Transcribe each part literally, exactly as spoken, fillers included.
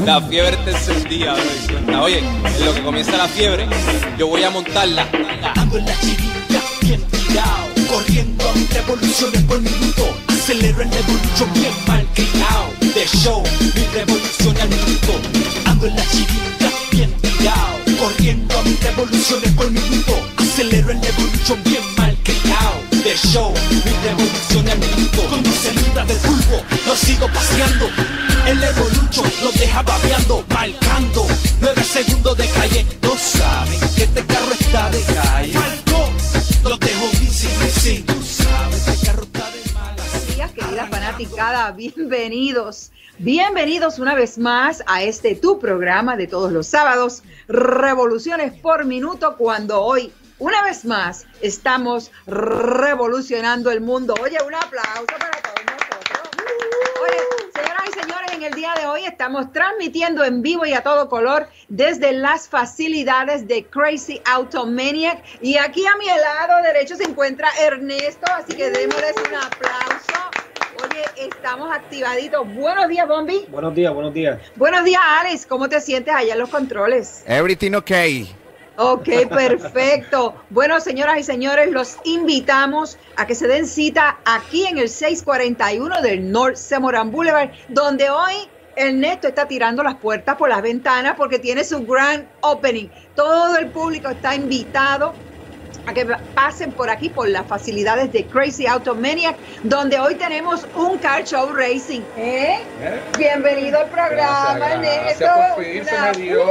La fiebre te encendía, bro. Oye, en lo que comienza la fiebre, yo voy a montarla. Ando en la chirilla, bien tirado, corriendo a mis revoluciones por minuto. Acelero el revolution bien mal criado. De show, mi revolución al minuto. Ando en la chirilla, bien tirado, corriendo a mis revoluciones por minuto. Acelero el revolution bien mal criado. De show, mi revolución al minuto. Con mi celda de pulpo, lo sigo paseando. El Evolution lo deja babeando, marcando nueve segundos de calle. No saben que este carro está de calle. Marco, lo dejo bici, bici. Tú sabes, este carro está de mala. Buenos días, querida fanaticada, bienvenidos. Bienvenidos una vez más a este tu programa de todos los sábados, Revoluciones por Minuto, cuando hoy, una vez más, estamos revolucionando el mundo. Oye, un aplauso para todos nosotros. Oye, señoras y señores, en el día de hoy estamos transmitiendo en vivo y a todo color desde las facilidades de Crazy Auto Maniac. Y aquí a mi lado derecho se encuentra Ernesto, así que démosles un aplauso. Oye, estamos activaditos. Buenos días, Bombi. Buenos días, buenos días. Buenos días, Alex. ¿Cómo te sientes allá en los controles? Everything okay. Ok, perfecto. Bueno, señoras y señores, los invitamos a que se den cita aquí en el seiscientos cuarenta y uno del North Semoran Boulevard, donde hoy Ernesto está tirando las puertas por las ventanas porque tiene su grand opening. Todo el público está invitado a que pasen por aquí, por las facilidades de Crazy Auto Maniac, donde hoy tenemos un car show racing. ¿Eh? ¿Eh? Bienvenido al programa, gracias, Ernesto. Gracias, por fin se me dio.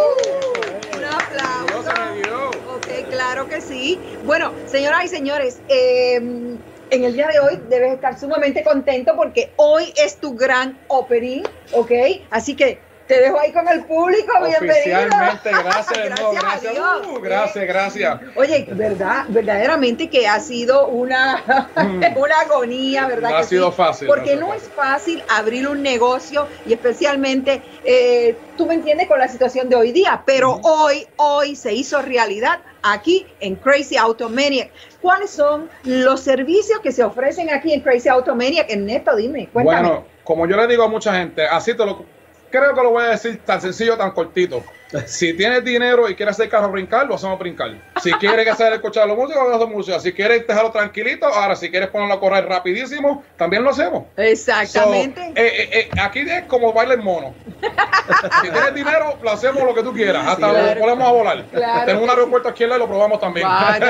Uh, un aplauso. Se me dio. Ok, claro que sí. Bueno, señoras y señores, eh, en el día de hoy debes estar sumamente contento porque hoy es tu gran opening, ¿ok? Así que te dejo ahí con el público, bienvenido. Oficialmente, gracias, gracias, no, gracias, Dios, uh, gracias, gracias. Oye, verdad, verdaderamente que ha sido una, mm. una agonía, ¿verdad? No que ha sido sí? fácil. Porque no, no es fácil abrir un negocio y especialmente, eh, tú me entiendes, con la situación de hoy día, pero mm. hoy, hoy se hizo realidad aquí en Crazy Auto Maniac. ¿Cuáles son los servicios que se ofrecen aquí en Crazy Auto Maniac? Ernesto, dime, cuéntame. Bueno, como yo le digo a mucha gente, así te lo... Creo que lo voy a decir tan sencillo, tan cortito. Si tienes dinero y quieres hacer carro brincar, lo hacemos brincar. Si quieres hacer escuchar los músicos, lo hacemos música. Si quieres dejarlo tranquilito, ahora si quieres ponerlo a correr rapidísimo, también lo hacemos. Exactamente. So, eh, eh, eh, aquí es como baile el mono. Si tienes dinero, lo hacemos lo que tú quieras. Hasta sí, claro. Lo ponemos a volar. Claro. Tenemos un aeropuerto aquí y lo probamos también.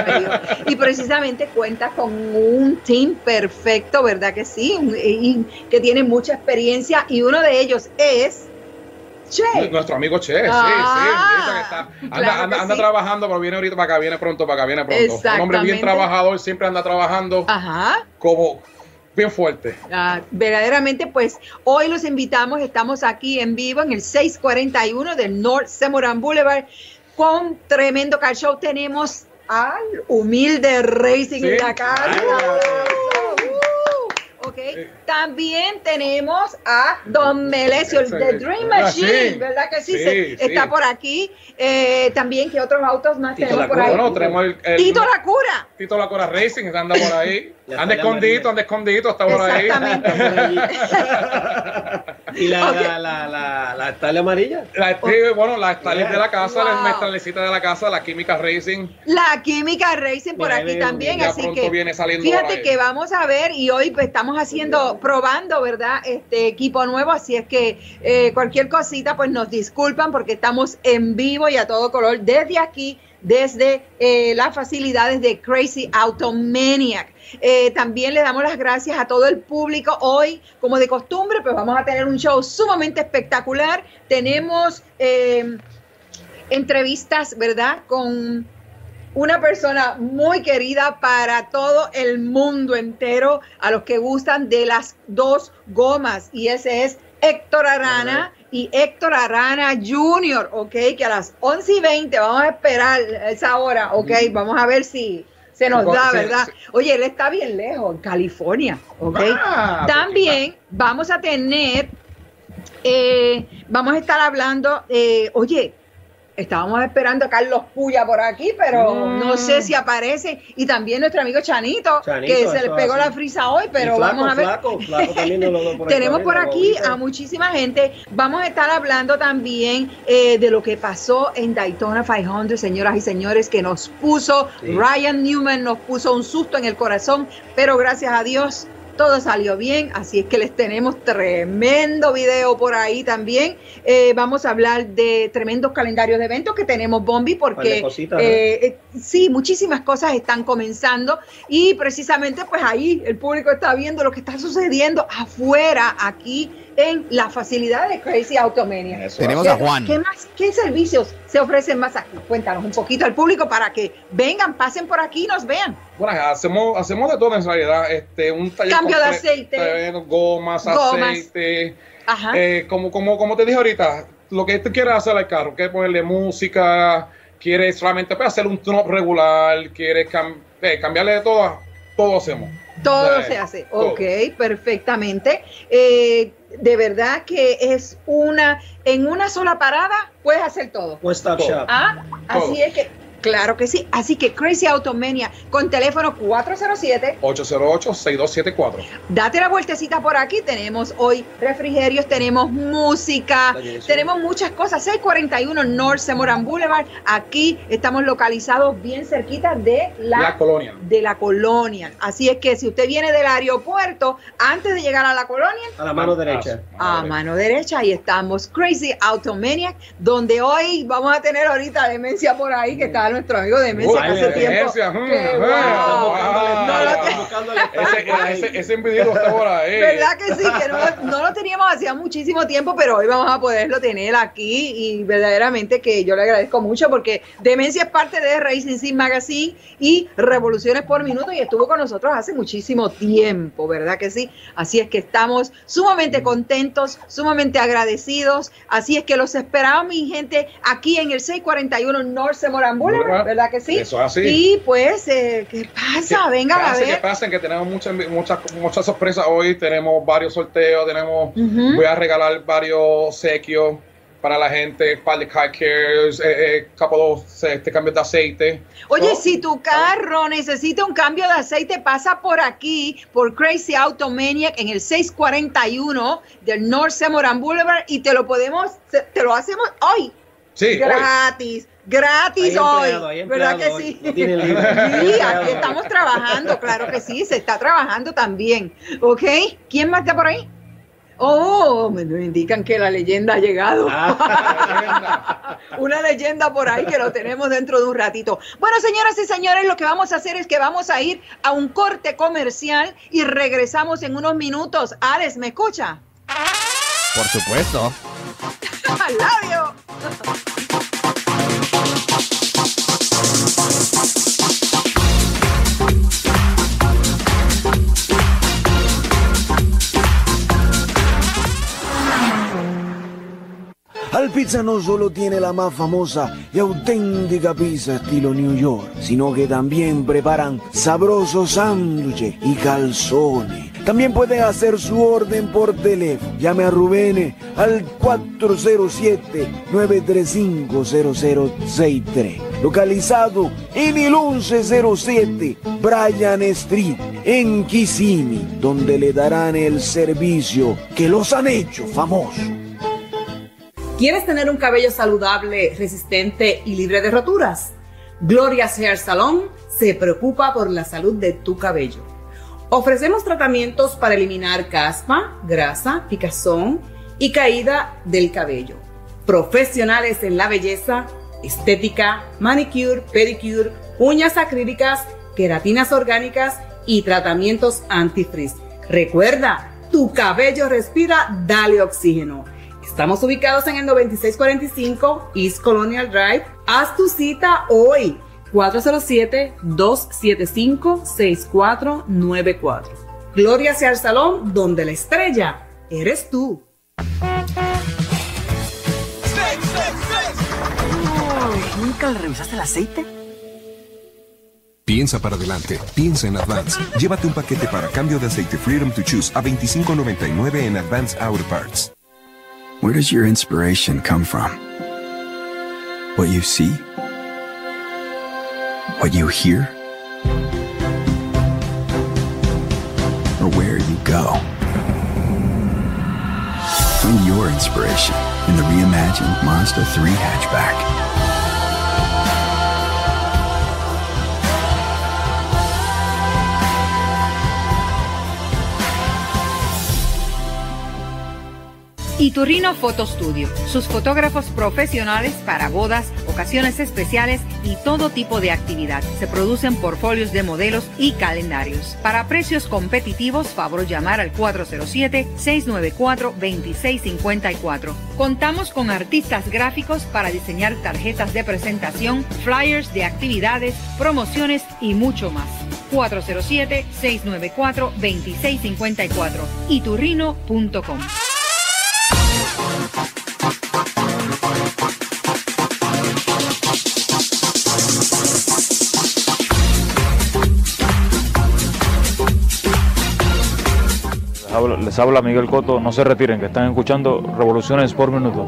Y precisamente cuenta con un team perfecto, ¿verdad que sí? Y que tiene mucha experiencia y uno de ellos es Che. Nuestro amigo Che, ah, sí, sí, que está, anda, claro anda, anda sí. trabajando, pero viene ahorita para acá, viene pronto, para acá, viene pronto. Un hombre bien trabajador, siempre anda trabajando. Ajá. Como bien fuerte. Ah, verdaderamente, pues hoy los invitamos, estamos aquí en vivo en el seiscientos cuarenta y uno del North Semoran Boulevard con tremendo car show. Tenemos al Humilde Racing sí. en la casa. Okay. Eh. También tenemos a Don Melesio, el The Dream Machine, ¿verdad que sí? sí, Se, sí. Está por aquí. Eh, también, ¿qué otros autos más Tito tenemos por ahí? Bueno, tenemos el, el, Tito La Cura. Tito La Cura Racing, anda por ahí. Anda escondidito, anda escondidito, está por ahí. Exactamente. ¿Y la, okay. la, la, la, la Starlet amarilla? La, sí, bueno, la Starlet yeah. de la casa, wow. la Starletcita de la casa, la Química Racing. La Química Racing por aquí bien, también, ya así pronto que viene saliendo fíjate que vamos a ver y hoy pues, estamos haciendo, probando, ¿verdad? Este equipo nuevo, así es que eh, cualquier cosita pues nos disculpan porque estamos en vivo y a todo color desde aquí, desde eh, las facilidades de Crazy Auto Maniac. Eh, también le damos las gracias a todo el público. Hoy, como de costumbre, pues vamos a tener un show sumamente espectacular. Tenemos eh, entrevistas, ¿verdad? Con una persona muy querida para todo el mundo entero, a los que gustan de las dos gomas, y ese es Héctor Arana uh-huh. y Héctor Arana junior, ok, que a las once y veinte vamos a esperar esa hora, ok, uh-huh. vamos a ver si se nos da, sí, ¿verdad? Sí. Oye, él está bien lejos, en California, ok. Ah, también vamos a tener, eh, vamos a estar hablando, eh, oye, Estábamos esperando a Carlos Puya por aquí, pero Mm. no sé si aparece. Y también nuestro amigo Chanito, Chanito, que se le eso pegó así. la frisa hoy, pero Y flaco, vamos a ver. Flaco, flaco también no lo veo por ahí Tenemos por también, aquí ahorita. a muchísima gente. Vamos a estar hablando también eh, de lo que pasó en Daytona quinientos, señoras y señores, que nos puso, Sí. Ryan Newman nos puso un susto en el corazón, pero gracias a Dios todo salió bien, así es que les tenemos tremendo video por ahí también. Eh, vamos a hablar de tremendos calendarios de eventos que tenemos, Bombi, Par de porque cositas, ¿no? eh, eh, sí, muchísimas cosas están comenzando y precisamente pues ahí el público está viendo lo que está sucediendo afuera, aquí en la facilidad de Crazy Automania. Eso Tenemos ¿Qué, a Juan. ¿Qué más? ¿Qué servicios se ofrecen más aquí? Cuéntanos un poquito al público para que vengan, pasen por aquí y nos vean. Bueno, hacemos, hacemos de todo en realidad. Este, un taller Cambio de comple- aceite. taller, gomas, Gomas. aceite. Ajá. Eh, como, como, como te dije ahorita, lo que tú quieres hacer al carro, quieres ponerle música, quieres solamente pues, hacer un tune-up regular, quieres cam- eh, cambiarle de todo, todo hacemos. Todo Eh, se hace. todo. Ok, perfectamente. Eh, de verdad que es una, en una sola parada puedes hacer todo. One Stop Todo. Shop. Ah, Todo. así es que, claro que sí. Así que Crazy Automania con teléfono cuatro cero siete. ocho cero ocho, seis dos siete cuatro. Date la vueltecita por aquí. Tenemos hoy refrigerios, tenemos música, Oye, eso. tenemos muchas cosas. seiscientos cuarenta y uno North Semoran Boulevard. Aquí estamos localizados bien cerquita de la, La colonia. de la colonia. Así es que si usted viene del aeropuerto, antes de llegar a la colonia, A la mano derecha. a mano derecha, ahí estamos, Crazy Automaniac, donde hoy vamos a tener ahorita Demencia por ahí, que está nuestro amigo Demencia, Uy, que hace tiempo. Demencia, mm, que, mm, wow, ah, no lo te- buscándole Ese, ese, ese individuo está por ahí. ¿Verdad que sí? Que no, no lo teníamos hacía muchísimo tiempo, pero hoy vamos a poderlo tener aquí y verdaderamente que yo le agradezco mucho porque Demencia es parte de Racing Sim Magazine y Revoluciones por Minuto y estuvo con nosotros hace muchísimo tiempo, ¿verdad que sí? Así es que estamos sumamente contentos, sumamente agradecidos, así es que los esperamos, mi gente, aquí en el seiscientos cuarenta y uno North Semoran Boulevard, ¿verdad que sí? Eso es así. Y pues, eh, ¿qué pasa? Vengan a Pase que ver. pasen, que tenemos muchas, muchas, muchas sorpresas hoy. Tenemos varios sorteos, tenemos, Ujú. voy a regalar varios obsequios para la gente, par de car cares, eh, eh, couple de este, cambios de aceite. Oye, So, si tu carro necesita un cambio de aceite, pasa por aquí, por Crazy Automaniac en el seiscientos cuarenta y uno del North Semoran Boulevard y te lo podemos, te lo hacemos hoy, Sí, hoy. gratis, gratis Hay hoy, empleado, hay ¿verdad empleado que hoy, sí? no tienen libre. Sí, aquí estamos trabajando, claro que sí, se está trabajando también, ¿ok? ¿Quién más está por ahí? Oh, me me indican que la leyenda ha llegado. Ah, Una leyenda por ahí que lo tenemos dentro de un ratito. Bueno, señoras y señores, lo que vamos a hacer es que vamos a ir a un corte comercial y regresamos en unos minutos. Alex, ¿me escucha? Por supuesto. ¡Labio! Alpizza no solo tiene la más famosa y auténtica pizza estilo New York, sino que también preparan sabrosos sándwiches y calzones. También pueden hacer su orden por teléfono. Llame a Rubén al cuatro cero siete, nueve tres cinco, cero cero seis tres. Localizado en el once cero siete Bryan Street, en Kissimmee, donde le darán el servicio que los han hecho famosos. ¿Quieres tener un cabello saludable, resistente y libre de roturas? Gloria's Hair Salon se preocupa por la salud de tu cabello. Ofrecemos tratamientos para eliminar caspa, grasa, picazón y caída del cabello. Profesionales en la belleza, estética, manicure, pedicure, uñas acrílicas, queratinas orgánicas y tratamientos antifrizz. Recuerda, tu cabello respira, dale oxígeno. Estamos ubicados en el noventa y seis cuarenta y cinco East Colonial Drive. Haz tu cita hoy. cuatro cero siete, dos siete cinco, seis cuatro nueve cuatro. Gloria's Hair Salon, donde la estrella eres tú. ¿Nunca le revisaste el aceite? Piensa para adelante, piensa en Advance. Llévate un paquete para cambio de aceite Freedom to Choose a veinticinco noventa y nueve en Advance Auto Parts. Where does your inspiration come from? What you see? What you hear? Or where you go? Find your inspiration in the reimagined Mazda three hatchback. Iturrino Photo Studio, sus fotógrafos profesionales para bodas, ocasiones especiales y todo tipo de actividad. Se producen portfolios de modelos y calendarios. Para precios competitivos, favor llamar al cuatro cero siete, seis nueve cuatro, dos seis cinco cuatro. Contamos con artistas gráficos para diseñar tarjetas de presentación, flyers de actividades, promociones y mucho más. cuatro cero siete, seis nueve cuatro, dos seis cinco cuatro. iturrino punto com. Les habla Miguel Cotto, no se retiren, que están escuchando Revoluciones por Minuto.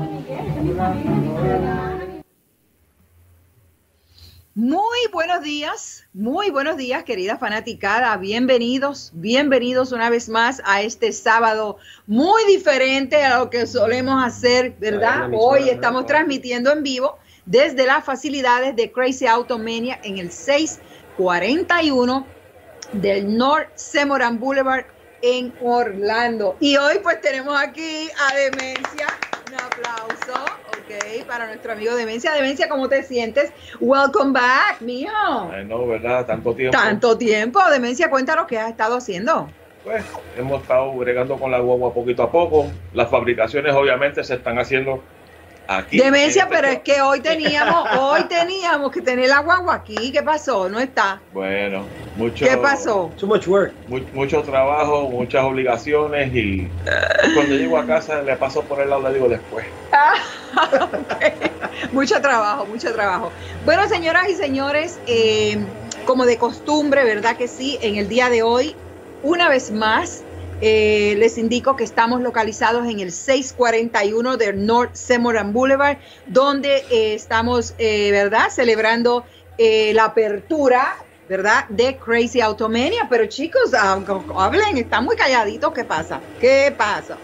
Muy buenos días, muy buenos días, querida fanaticada. Bienvenidos, bienvenidos una vez más a este sábado muy diferente a lo que solemos hacer, ¿verdad? Hoy estamos transmitiendo en vivo desde las facilidades de Crazy Auto Mania en el seiscientos cuarenta y uno del North Semoran Boulevard en Orlando. Y hoy pues tenemos aquí a Demencia. Un aplauso, ok, para nuestro amigo Demencia. Demencia, ¿cómo te sientes? Welcome back, mijo. Ay, no, ¿verdad? Tanto tiempo. Tanto tiempo. Demencia, cuéntanos qué has estado haciendo. Pues hemos estado bregando con la guagua poquito a poco. Las fabricaciones obviamente se están haciendo aquí. Demencia, pero es que hoy teníamos, hoy teníamos que tener la guagua aquí. ¿Qué pasó? No está. Bueno, mucho. ¿Qué pasó? Too much work. Mu mucho trabajo, muchas obligaciones y cuando llego a casa le paso por el lado, le digo después. Okay. Mucho trabajo, mucho trabajo. Bueno, señoras y señores, eh, como de costumbre, ¿verdad que sí? En el día de hoy, una vez más, Eh, les indico que estamos localizados en el seiscientos cuarenta y uno del North Semoran Boulevard, donde eh, estamos, eh, ¿verdad?, celebrando eh, la apertura, ¿verdad?, de Crazy Auto Mania. Pero chicos, aunque hablen, están muy calladitos. ¿Qué pasa? ¿Qué pasa?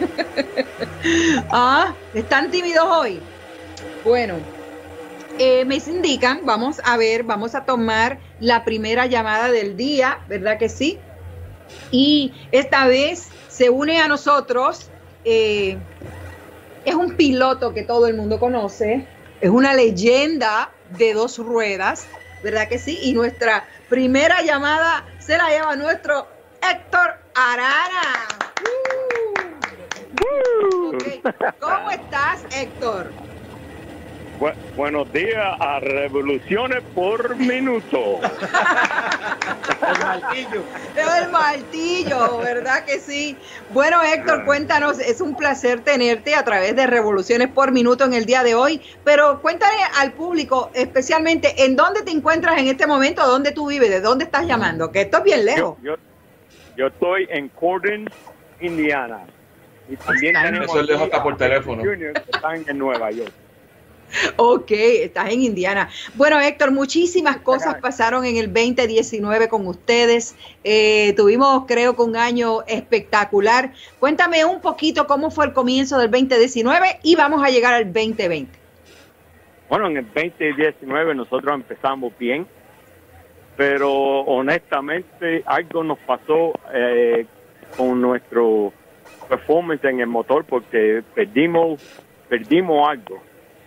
ah, ¿están tímidos hoy? Bueno, eh, me indican, vamos a ver, vamos a tomar la primera llamada del día, ¿verdad que sí? Y esta vez se une a nosotros, eh, es un piloto que todo el mundo conoce, es una leyenda de dos ruedas, ¿verdad que sí? Y nuestra primera llamada se la lleva nuestro Héctor Arana. Uh, okay. ¿Cómo estás, Héctor? Bu buenos días a Revoluciones por Minuto. El martillo. El martillo, ¿verdad que sí? Bueno, Héctor, cuéntanos, es un placer tenerte a través de Revoluciones por Minuto en el día de hoy, pero cuéntale al público, especialmente, ¿en dónde te encuentras en este momento? ¿Dónde tú vives? ¿De dónde estás llamando? Que esto es bien lejos. Yo, yo, yo estoy en Corydon, Indiana. Y también tenemos eso es lejos hasta por teléfono. Junior, que están en Nueva York. Ok, estás en Indiana. Bueno, Héctor, muchísimas cosas pasaron en el veinte diecinueve con ustedes. Eh, tuvimos, creo que un año espectacular. Cuéntame un poquito cómo fue el comienzo del veinte diecinueve y vamos a llegar al veinte veinte. Bueno, en el veinte diecinueve nosotros empezamos bien, pero honestamente algo nos pasó eh, con nuestro performance en el motor porque perdimos, perdimos algo.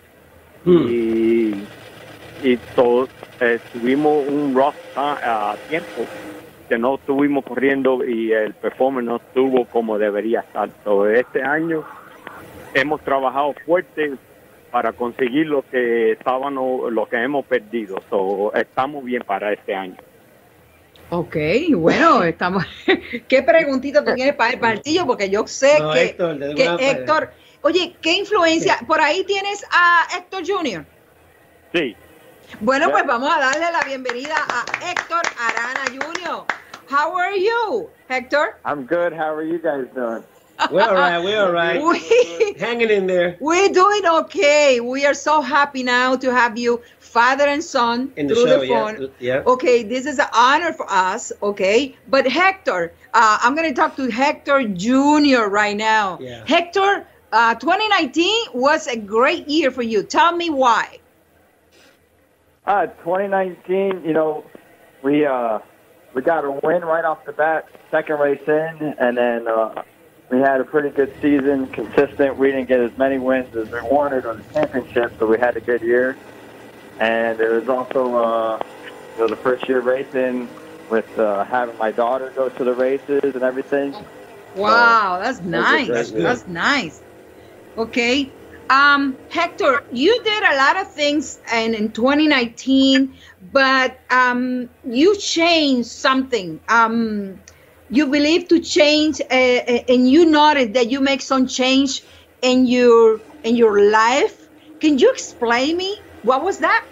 Y, y todos eh, tuvimos un rough a uh, tiempo que no estuvimos corriendo y el performance no estuvo como debería estar. So, este año hemos trabajado fuerte para conseguir lo que estábamos, lo que hemos perdido. So, estamos bien para este año. Ok, bueno, estamos. ¿Qué preguntita tú tienes para el martillo? Porque yo sé no, que Héctor, que Héctor oye, ¿qué influencia? Sí. ¿Por ahí tienes a Héctor junior? Sí. Bueno, yeah. Pues vamos a darle la bienvenida a Héctor Arana junior How are you, Héctor? I'm good. How are you guys doing? We're all right. We're all right. We, Hanging in there. We're doing okay. We are so happy now to have you, father and son, In the through show, the yeah, phone. yeah. Okay, this is an honor for us. Okay, but Hector, uh, I'm going to talk to Hector Junior right now. Yeah. Hector, uh, twenty nineteen was a great year for you. Tell me why. Uh, twenty nineteen, you know, we uh, we got a win right off the bat, second race in, and then uh, we had a pretty good season, consistent. We didn't get as many wins as we wanted on the championship, but we had a good year. And it was also uh, you know, the first year racing with uh, having my daughter go to the races and everything. Wow, that's nice. That's good. That's nice. Okay. Um, Hector, you did a lot of things and in twenty nineteen, but um, you changed something. Um, you believe to change, uh, and you noticed that you make some change in your in your life. Can you explain me what was that?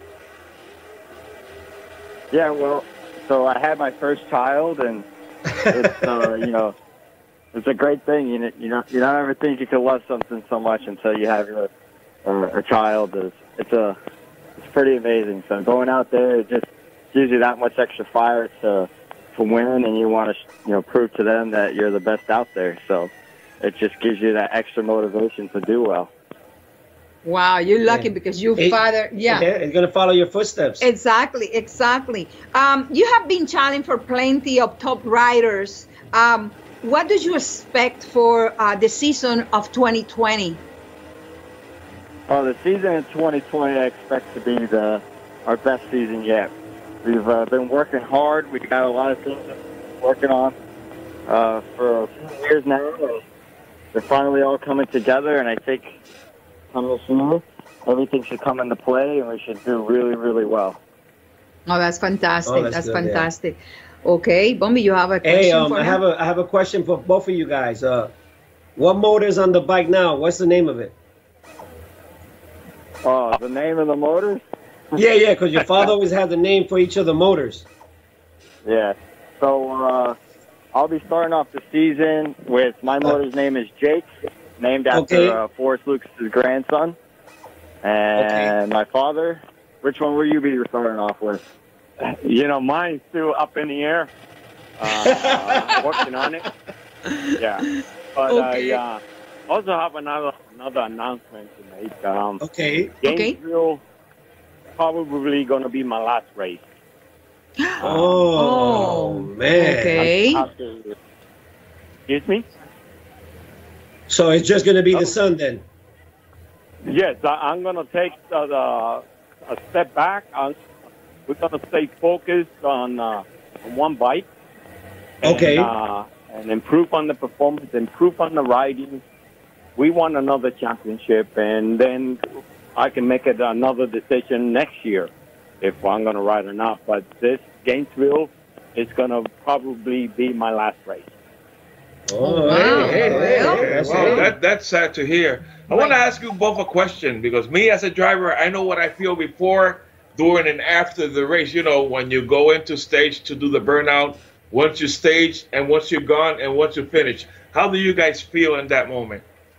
Yeah, well, so I had my first child, and it's uh, you know, it's a great thing. You know, you know, you don't ever think you can love something so much until you have your uh, a child. It's, it's a it's pretty amazing. So going out there, it just gives you that much extra fire to to win, and you want to you know prove to them that you're the best out there. So it just gives you that extra motivation to do well. Wow, you're lucky Yeah. because you It- father, yeah. Yeah, it's gonna follow your footsteps. Exactly, exactly. Um, you have been challenged for plenty of top riders. Um, what do you expect for uh, the season of twenty twenty? Oh, the season in twenty twenty, I expect to be the our best season yet. We've uh, been working hard. We've got a lot of things that we're working on uh, for a few years now. And they're finally all coming together, and I think come this year, everything should come into play, and we should do really, really well. Oh, that's fantastic. Oh, that's that's good, yeah. fantastic. Okay, Bombi, you have a question Hey, um, for I him? have a I have a question for both of you guys. Uh, what motor's on the bike now? What's the name of it? Oh, the name of the motor? Yeah, yeah, because your father always had the name for each of the motors. Yeah. So uh, I'll be starting off the season with my motor's name is Jake, named after Okay. uh, Forrest Lucas's grandson. And my father, which one will you be starting off with? You know, mine's still up in the air. Uh, working on it. Yeah. But Okay. I uh, also have another another announcement to make. Um, Okay. Gainesville probably going to be my last race. Oh, man. Okay. After, excuse me? So it's just gonna be the sun then. Yes, I, I'm going to take the, the, a step back. I'm, we're going to stay focused on, uh, on one bike. And, Okay. Uh, and improve on the performance, improve on the riding. We won another championship, and then I can make it another decision next year if I'm going to ride or not. But this Gainesville is going to probably be my last race. Oh, wow. hey, hey, hey, Well, hey, that's Wow, it. that, that's sad to hear. I want to ask you both a question because me as a driver, I know what I feel before, during, and after the race. You know, when you go into stage to do the burnout, once you stage and once you're gone and once you finish. How do you guys feel in that moment?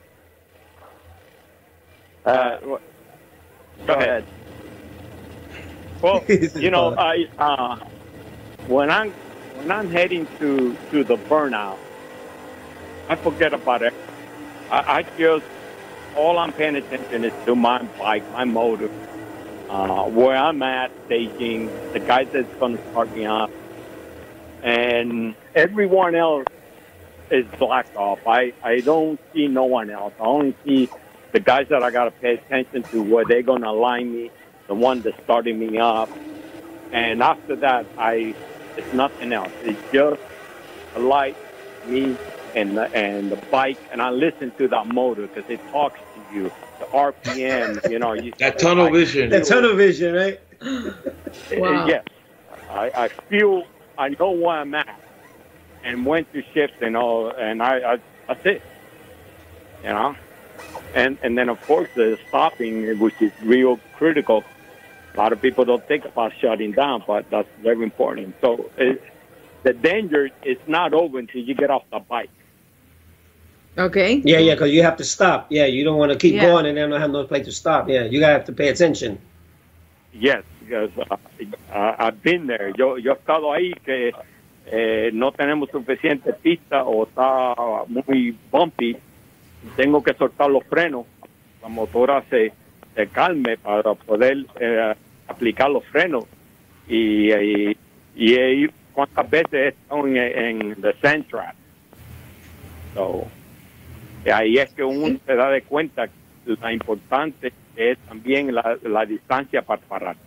Uh, Go ahead. Well, you know, I uh, when I'm when I'm heading to to the burnout, I forget about it. I, I just all I'm paying attention is to my bike, my motor, uh, where I'm at, staging, the guy that's going to start me up, and everyone else is blacked off. I I don't see no one else. I only see the guys that I got to pay attention to, where they're going to align me, the one that's starting me up. And after that, I it's nothing else. It's just a light, me, and the, and the bike. And I listen to that motor because it talks to you, the R P M, you know. You, That tunnel I vision. The tunnel vision, right? Wow. Yes. I, I feel, I know where I'm at and when to shift and all, and I, I that's it, you know. And and then, of course, the stopping, which is real critical. A lot of people don't think about shutting down, but that's very important. So it, the danger is not over until you get off the bike. Okay. Yeah, yeah, because you have to stop. Yeah, you don't want to keep Yeah. going and then not have no place to stop. Yeah, you gotta have to pay attention. Yes, because uh, uh, I've been there. Yo, yo he estado ahí que eh, no tenemos suficiente pista o está muy bumpy. Tengo que soltar los frenos. La motora se, se calme para poder eh, aplicar los frenos. Y, y, y, y cuántas veces he estado en, en the sand trap. So, ahí es que uno se da de cuenta la importante es también la, la distancia para parar.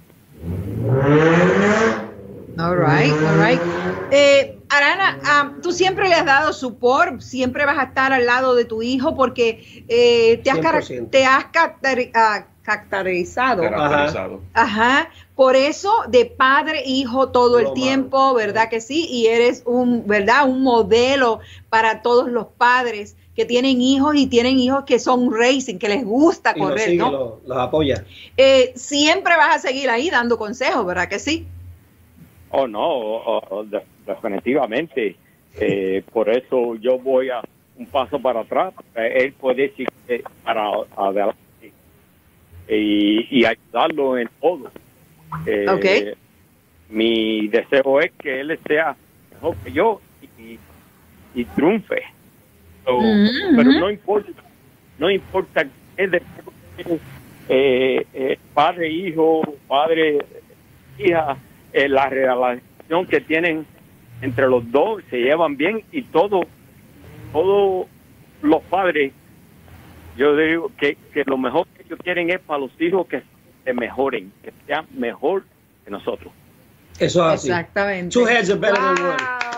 All right, all right. Eh, Arana, um, tú siempre le has dado support, siempre vas a estar al lado de tu hijo porque eh, te has, cara- te has caracteri- ah, caracterizado. Caracterizado. Ajá, por eso de padre hijo todo el Lo tiempo, ¿verdad que sí? Y eres un, ¿verdad? Un modelo para todos los padres que tienen hijos y tienen hijos que son racing, que les gusta Y los correr, sigue, ¿no? los, los apoya. Eh, siempre vas a seguir ahí dando consejos, ¿verdad que sí? Oh, no, oh, oh, de- definitivamente. Eh, por eso yo voy a un paso para atrás. Eh, Él puede decir que para adelante y, y ayudarlo en todo. Eh, Ok. Mi deseo es que él sea mejor que yo y, y triunfe. So, Ujú, pero ujú. no importa, no importa qué de, eh, eh, padre, hijo, padre, hija, eh, la relación que tienen entre los dos se llevan bien y todo, todos los padres, yo digo que, que lo mejor que ellos quieren es para los hijos que se mejoren, que sean mejor que nosotros. Eso es así. Exactamente. Two heads are better than one.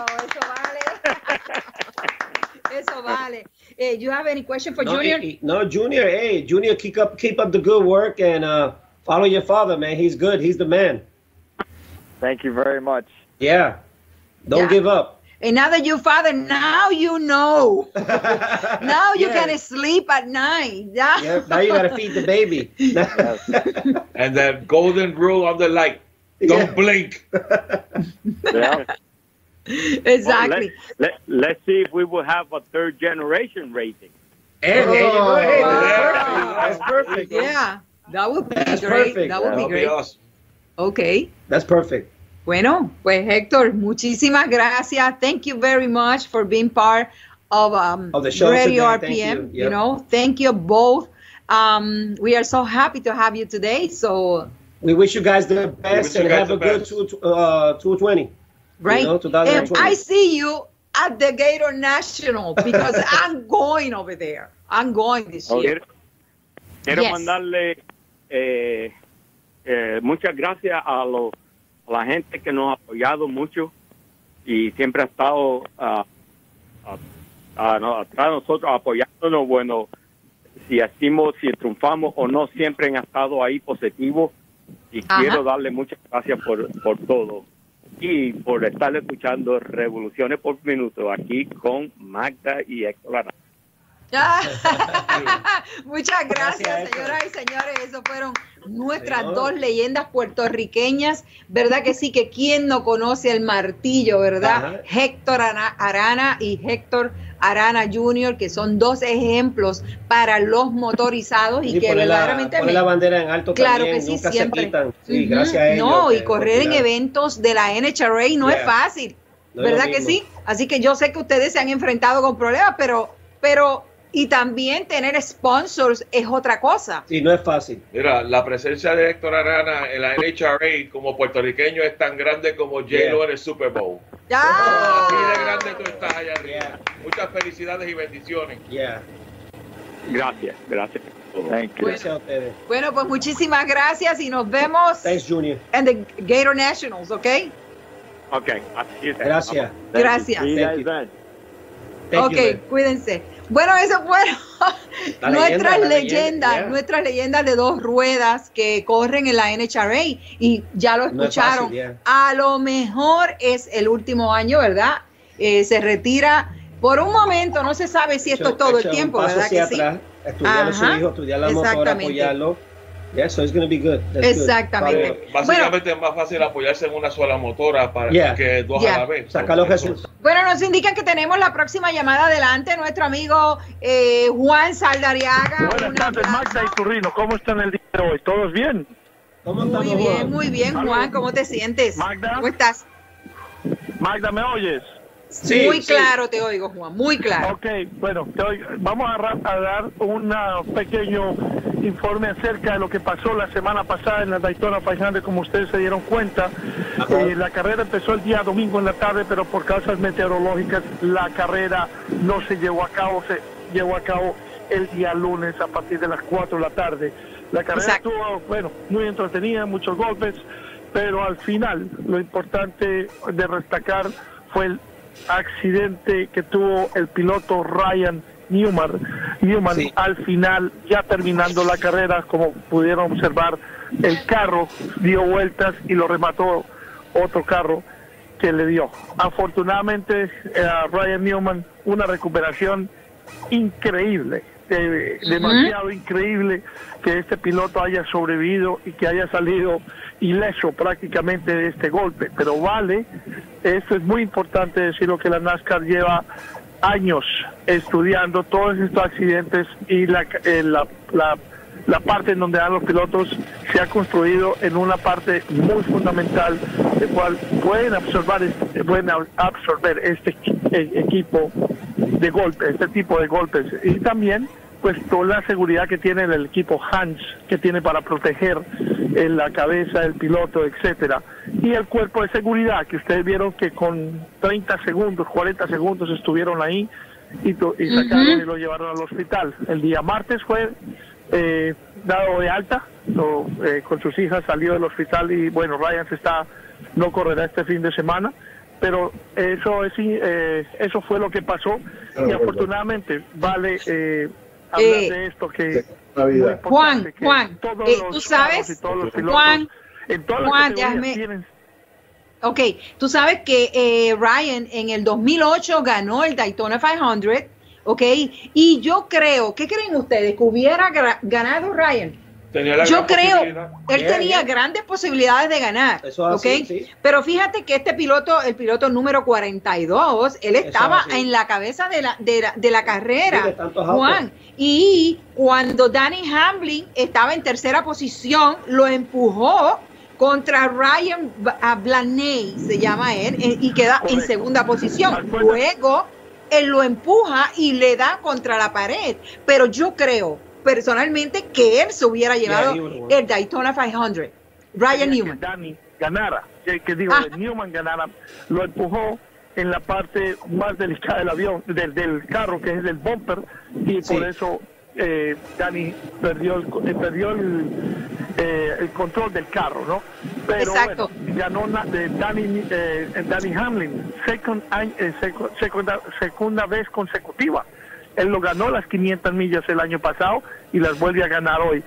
Eso vale. Eh, you have any question for No, Junior? eh, eh, no, Junior, hey, Junior, keep up, keep up the good work and uh, follow your father, man. He's good. He's the man. Thank you very much. Yeah. Don't Yeah. give up. And now that you father, now you know. Now you Yeah. can sleep at night. Yeah. Yeah, now you gotta feed the baby. And the golden rule of the light. Don't blink. Yeah. Exactly. Well, let, let, let's see if we will have a third generation racing. Hey, there you go. Hey, Wow. that's perfect. That's perfect. Yeah. That would be That's great. perfect. That would That'll be be great. awesome. Okay. That's perfect. Bueno, pues Héctor, muchísimas gracias. Thank you very much for being part of, um, Of the show Radio today. R P M. Thank you. You Yep. know, thank you both. Um, we are so happy to have you today. So, We wish you guys the best wish you and guys have the a good best. two, uh, two twenty. right? You know, And twenty twenty. I see you at the Gator National because I'm going over there. I'm going this year. Quiero, quiero Yes. mandarle eh, eh, muchas gracias a, los, a la gente que nos ha apoyado mucho y siempre ha estado ah, a- a- no, atrás de nosotros apoyándonos. Bueno, si hacemos, si triunfamos o no, siempre han estado ahí positivos y Ajá. quiero darle muchas gracias por, por todo y por estar escuchando Revoluciones por Minuto aquí con Magda y Héctor Arana. Muchas gracias, Gracias, señoras y señores. Esas fueron nuestras Señor. dos leyendas puertorriqueñas. ¿Verdad que sí? Que quién no conoce el martillo, ¿verdad? Ajá. Héctor Ana- Arana y Héctor Arana junior, que son dos ejemplos para los motorizados y, Y que poner la, verdaderamente poner me- la bandera en alto Claro también. que sí, Nunca siempre. se quitan. Sí, Ujú. gracias a ellos. No, y que- correr en cuidado. eventos de la N H R A no es Yeah. fácil, No es lo ¿verdad que mismo. sí? Así que yo sé que ustedes se han enfrentado con problemas, pero, pero, y también tener sponsors es otra cosa. Sí, no es fácil. Mira, la presencia de Héctor Arana en la N H R A como puertorriqueño es tan grande como J-Lo Yeah. en el Super Bowl. ¡Ya! Así de grande tú estás allá arriba. Muchas felicidades y bendiciones. Yeah. Gracias, gracias. Thank you. Gracias a ustedes. Bueno, pues muchísimas gracias y nos vemos Thanks, Junior. en the Gator Nationals, ¿ok? Ok, así es. Gracias. Gracias. See you Thank guys you. then. Thank Ok, you, man. cuídense. Bueno, eso fueron La nuestras leyenda, la leyendas, leyenda, yeah. nuestras leyendas de dos ruedas que corren en la N H R A y ya lo No es escucharon. fácil, yeah. A lo mejor es el último año, ¿verdad? Eh, se retira por un momento, no se sabe si esto es todo el Echa un tiempo, paso ¿verdad que hacia sí? atrás, estudiar a su Ajá, hijo, estudiar la motora, exactamente. apoyarlo. Yeah, so it's going to be good. That's Exactamente. Good. Básicamente bueno, es más fácil apoyarse en una sola motora para yeah. que dos yeah. a la vez. Sácalo, Jesús. Bueno, nos indican que tenemos la próxima llamada adelante, nuestro amigo eh, Juan Saldariaga. Buenas tardes, Magda y Turrino. ¿Cómo están el día de hoy? ¿Todos bien? ¿Cómo muy estamos, bien, Juan? muy bien, Juan. ¿Cómo te sientes? Magda. ¿Cómo estás? Magda, ¿me oyes? Sí, muy sí. claro te oigo, Juan, muy claro. Ok, bueno, te oigo. Vamos a, a dar un pequeño informe acerca de lo que pasó la semana pasada en la Daytona quinientos, como ustedes se dieron cuenta. Eh, la carrera empezó el día domingo en la tarde, pero por causas meteorológicas la carrera no se llevó a cabo, se llevó a cabo el día lunes a partir de las cuatro de la tarde. La carrera Exacto. estuvo, bueno, muy entretenida, muchos golpes, pero al final lo importante de destacar fue el accidente que tuvo el piloto Ryan Newman, Newman sí. al final, ya terminando la carrera, como pudieron observar, el carro dio vueltas y lo remató otro carro que le dio. Afortunadamente, eh, Ryan Newman, una recuperación increíble, eh, uh-huh. demasiado increíble que este piloto haya sobrevivido y que haya salido ileso prácticamente de este golpe, pero vale, esto es muy importante decirlo, que la NASCAR lleva años estudiando todos estos accidentes y la, eh, la, la, la parte en donde dan los pilotos se ha construido en una parte muy fundamental, de cual pueden absorber, pueden absorber este equipo de golpes, este tipo de golpes, y también pues toda la seguridad que tiene el equipo Hans, que tiene para proteger en la cabeza del piloto, etcétera, y el cuerpo de seguridad, que ustedes vieron que con treinta segundos, cuarenta segundos estuvieron ahí y, to y sacaron uh-huh. y lo llevaron al hospital. El día martes fue eh, dado de alta, so, eh, con sus hijas salió del hospital y bueno, Ryan se está, no correrá este fin de semana, pero eso es eh, eso fue lo que pasó y afortunadamente vale eh, hablar eh, de esto que Juan, que Juan, todos eh, los tú sabes, todos los pilotos, Juan, en todas Juan, las déjame, tienen... ok, tú sabes que eh, Ryan en el dos mil ocho ganó el Daytona quinientos, ok, y yo creo, ¿qué creen ustedes? Que hubiera ganado Ryan. Yo creo, él yeah, tenía yeah. grandes posibilidades de ganar, Eso ¿ok? Sí. Pero fíjate que este piloto, el piloto número cuarenta y dos, él estaba en la cabeza de la, de la, de la carrera, sí, Juan, y cuando Danny Hamlin estaba en tercera posición, lo empujó contra Ryan Blaney, se llama él, y queda Correcto. en segunda posición. Luego, él lo empuja y le da contra la pared, pero yo creo personalmente que él se hubiera llevado yeah, el Daytona quinientos. Ryan Newman. Que Danny ganara, que, que digo, ah. Newman ganara, lo empujó en la parte más delicada del avión, del, del carro, que es el bumper, y sí. por eso eh, Danny perdió el, eh, perdió el, eh, el control del carro, ¿no? Pero Exacto. bueno, ganó de Danny, eh, Danny Hamlin, second, eh, segunda, segunda vez consecutiva. Él lo ganó las quinientas millas el año pasado y las vuelve a ganar hoy.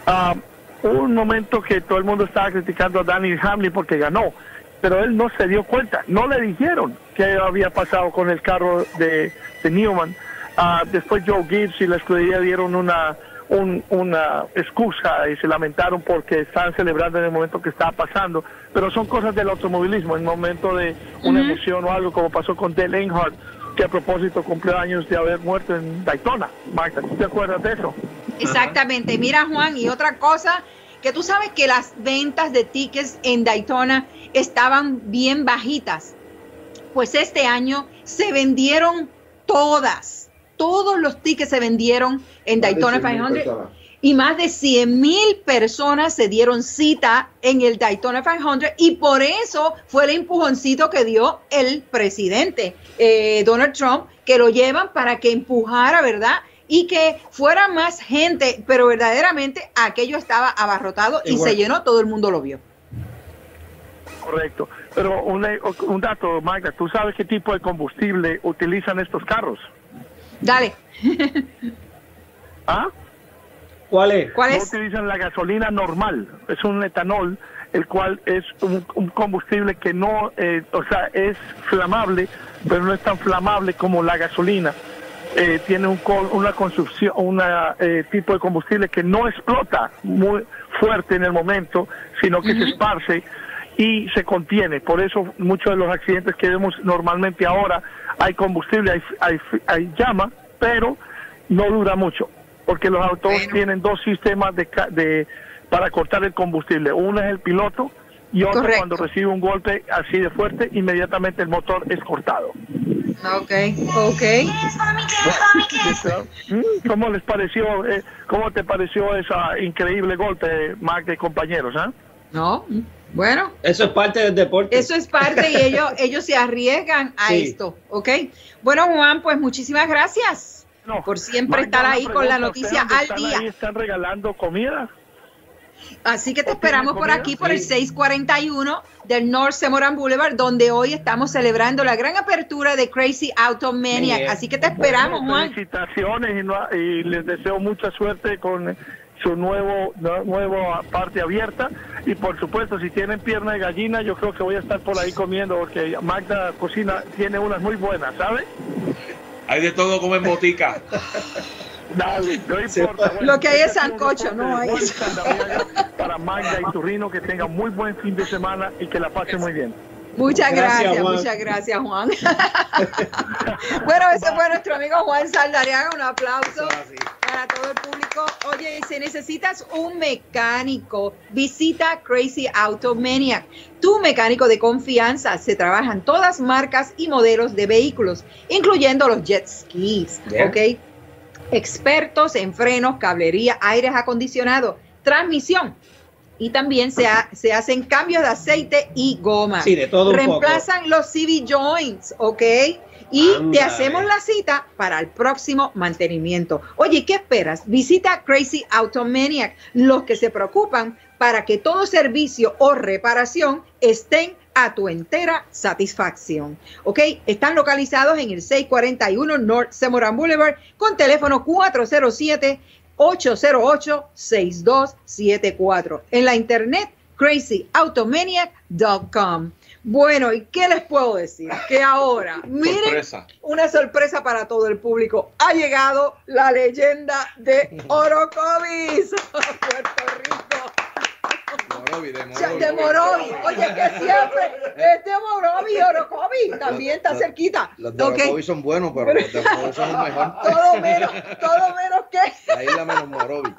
Uh, un momento que todo el mundo estaba criticando a Danny Hamlin porque ganó, pero él no se dio cuenta, no le dijeron qué había pasado con el carro de, de Newman. Uh, después Joe Gibbs y la escudería dieron una, un, una excusa y se lamentaron porque estaban celebrando en el momento que estaba pasando, pero son cosas del automovilismo, en el momento de una uh-huh. emoción o algo, como pasó con Dale Earnhardt, que a propósito cumplió años de haber muerto en Daytona. Marta, ¿tú te acuerdas de eso? Exactamente. Mira, Juan, y otra cosa, que tú sabes que las ventas de tickets en Daytona estaban bien bajitas. Pues este año se vendieron todas. Todos los tickets se vendieron en Daytona quinientos. Y más de cien mil personas se dieron cita en el Daytona quinientos y por eso fue el empujoncito que dio el presidente eh, Donald Trump, que lo llevan para que empujara, ¿verdad? Y que fuera más gente, pero verdaderamente aquello estaba abarrotado y, y bueno. se llenó, todo el mundo lo vio. Correcto, pero un, un dato, Magda, ¿tú sabes qué tipo de combustible utilizan estos carros? Dale. ¿Ah? ¿Cuál es? ¿Cuál es? No utilizan la gasolina normal, es un etanol, el cual es un, un combustible que no, eh, o sea, es flamable, pero no es tan flamable como la gasolina. Eh, tiene un, una construcción, un eh, tipo de combustible que no explota muy fuerte en el momento, sino que uh-huh. se esparce y se contiene. Por eso muchos de los accidentes que vemos normalmente ahora, hay combustible, hay, hay, hay llama, pero no dura mucho, porque los autos bueno. tienen dos sistemas de, de para cortar el combustible. Uno es el piloto y otro Correcto. cuando recibe un golpe así de fuerte, inmediatamente el motor es cortado. Ok, ok. ¿Cómo les pareció, eh, cómo te pareció ese increíble golpe, Mac, de compañeros? ¿eh? No, bueno. Eso es parte del deporte. Eso es parte y ellos, ellos se arriesgan a sí. esto, ¿ok? Bueno, Juan, pues muchísimas gracias no, por siempre estar ahí con la noticia al día. Ahí están regalando comida. Así que te esperamos por aquí, por sí. el seiscientos cuarenta y uno del North Semoran Boulevard, donde hoy estamos celebrando la gran apertura de Crazy Auto Maniac. Así que te esperamos, bueno, Juan. Felicitaciones y, no, y les deseo mucha suerte con su nuevo nueva parte abierta. Y por supuesto, si tienen pierna de gallina, yo creo que voy a estar por ahí comiendo, porque Magda Cocina tiene unas muy buenas, ¿sabes? Hay de todo como en botica. Dale, no importa. Bueno, lo que hay es sancocho, no hay. Para Magda y Turrino, que tengan muy buen fin de semana y que la pasen muy bien. Muchas gracias, gracias muchas gracias, Juan. Bueno, ese fue nuestro amigo Juan Saldariaga. Un aplauso para todo el público. Oye, si necesitas un mecánico, visita Crazy Auto Maniac. Tu mecánico de confianza. Se trabajan todas marcas y modelos de vehículos, incluyendo los jet skis, yeah. ¿ok? Expertos en frenos, cablería, aires acondicionados, transmisión. Y también se, ha, se hacen cambios de aceite y goma. Sí, de todo un Reemplazan poco. los C V joints, ¿ok? Y Anda, te hacemos la cita para el próximo mantenimiento. Oye, ¿qué esperas? Visita Crazy Auto Maniac. Los que se preocupan para que todo servicio o reparación estén a tu entera satisfacción. ¿Ok? Están localizados en el seiscientos cuarenta y uno North Semoran Boulevard con teléfono cuatro cero siete, ocho cero ocho, seis dos siete cuatro. En la internet, crazy automaniac punto com. Bueno, ¿y qué les puedo decir? Que ahora, miren, sorpresa. Una sorpresa para todo el público. Ha llegado la leyenda de Orocovis, Puerto Rico. Morovi, de Morovi. De Morovi. Oye, que siempre es de Morovi y Orocovis. También está cerquita. Los de Orocovis okay. son buenos, pero los de Morovi son los mejores. Todo menos, todo menos que. La isla menos Morovi.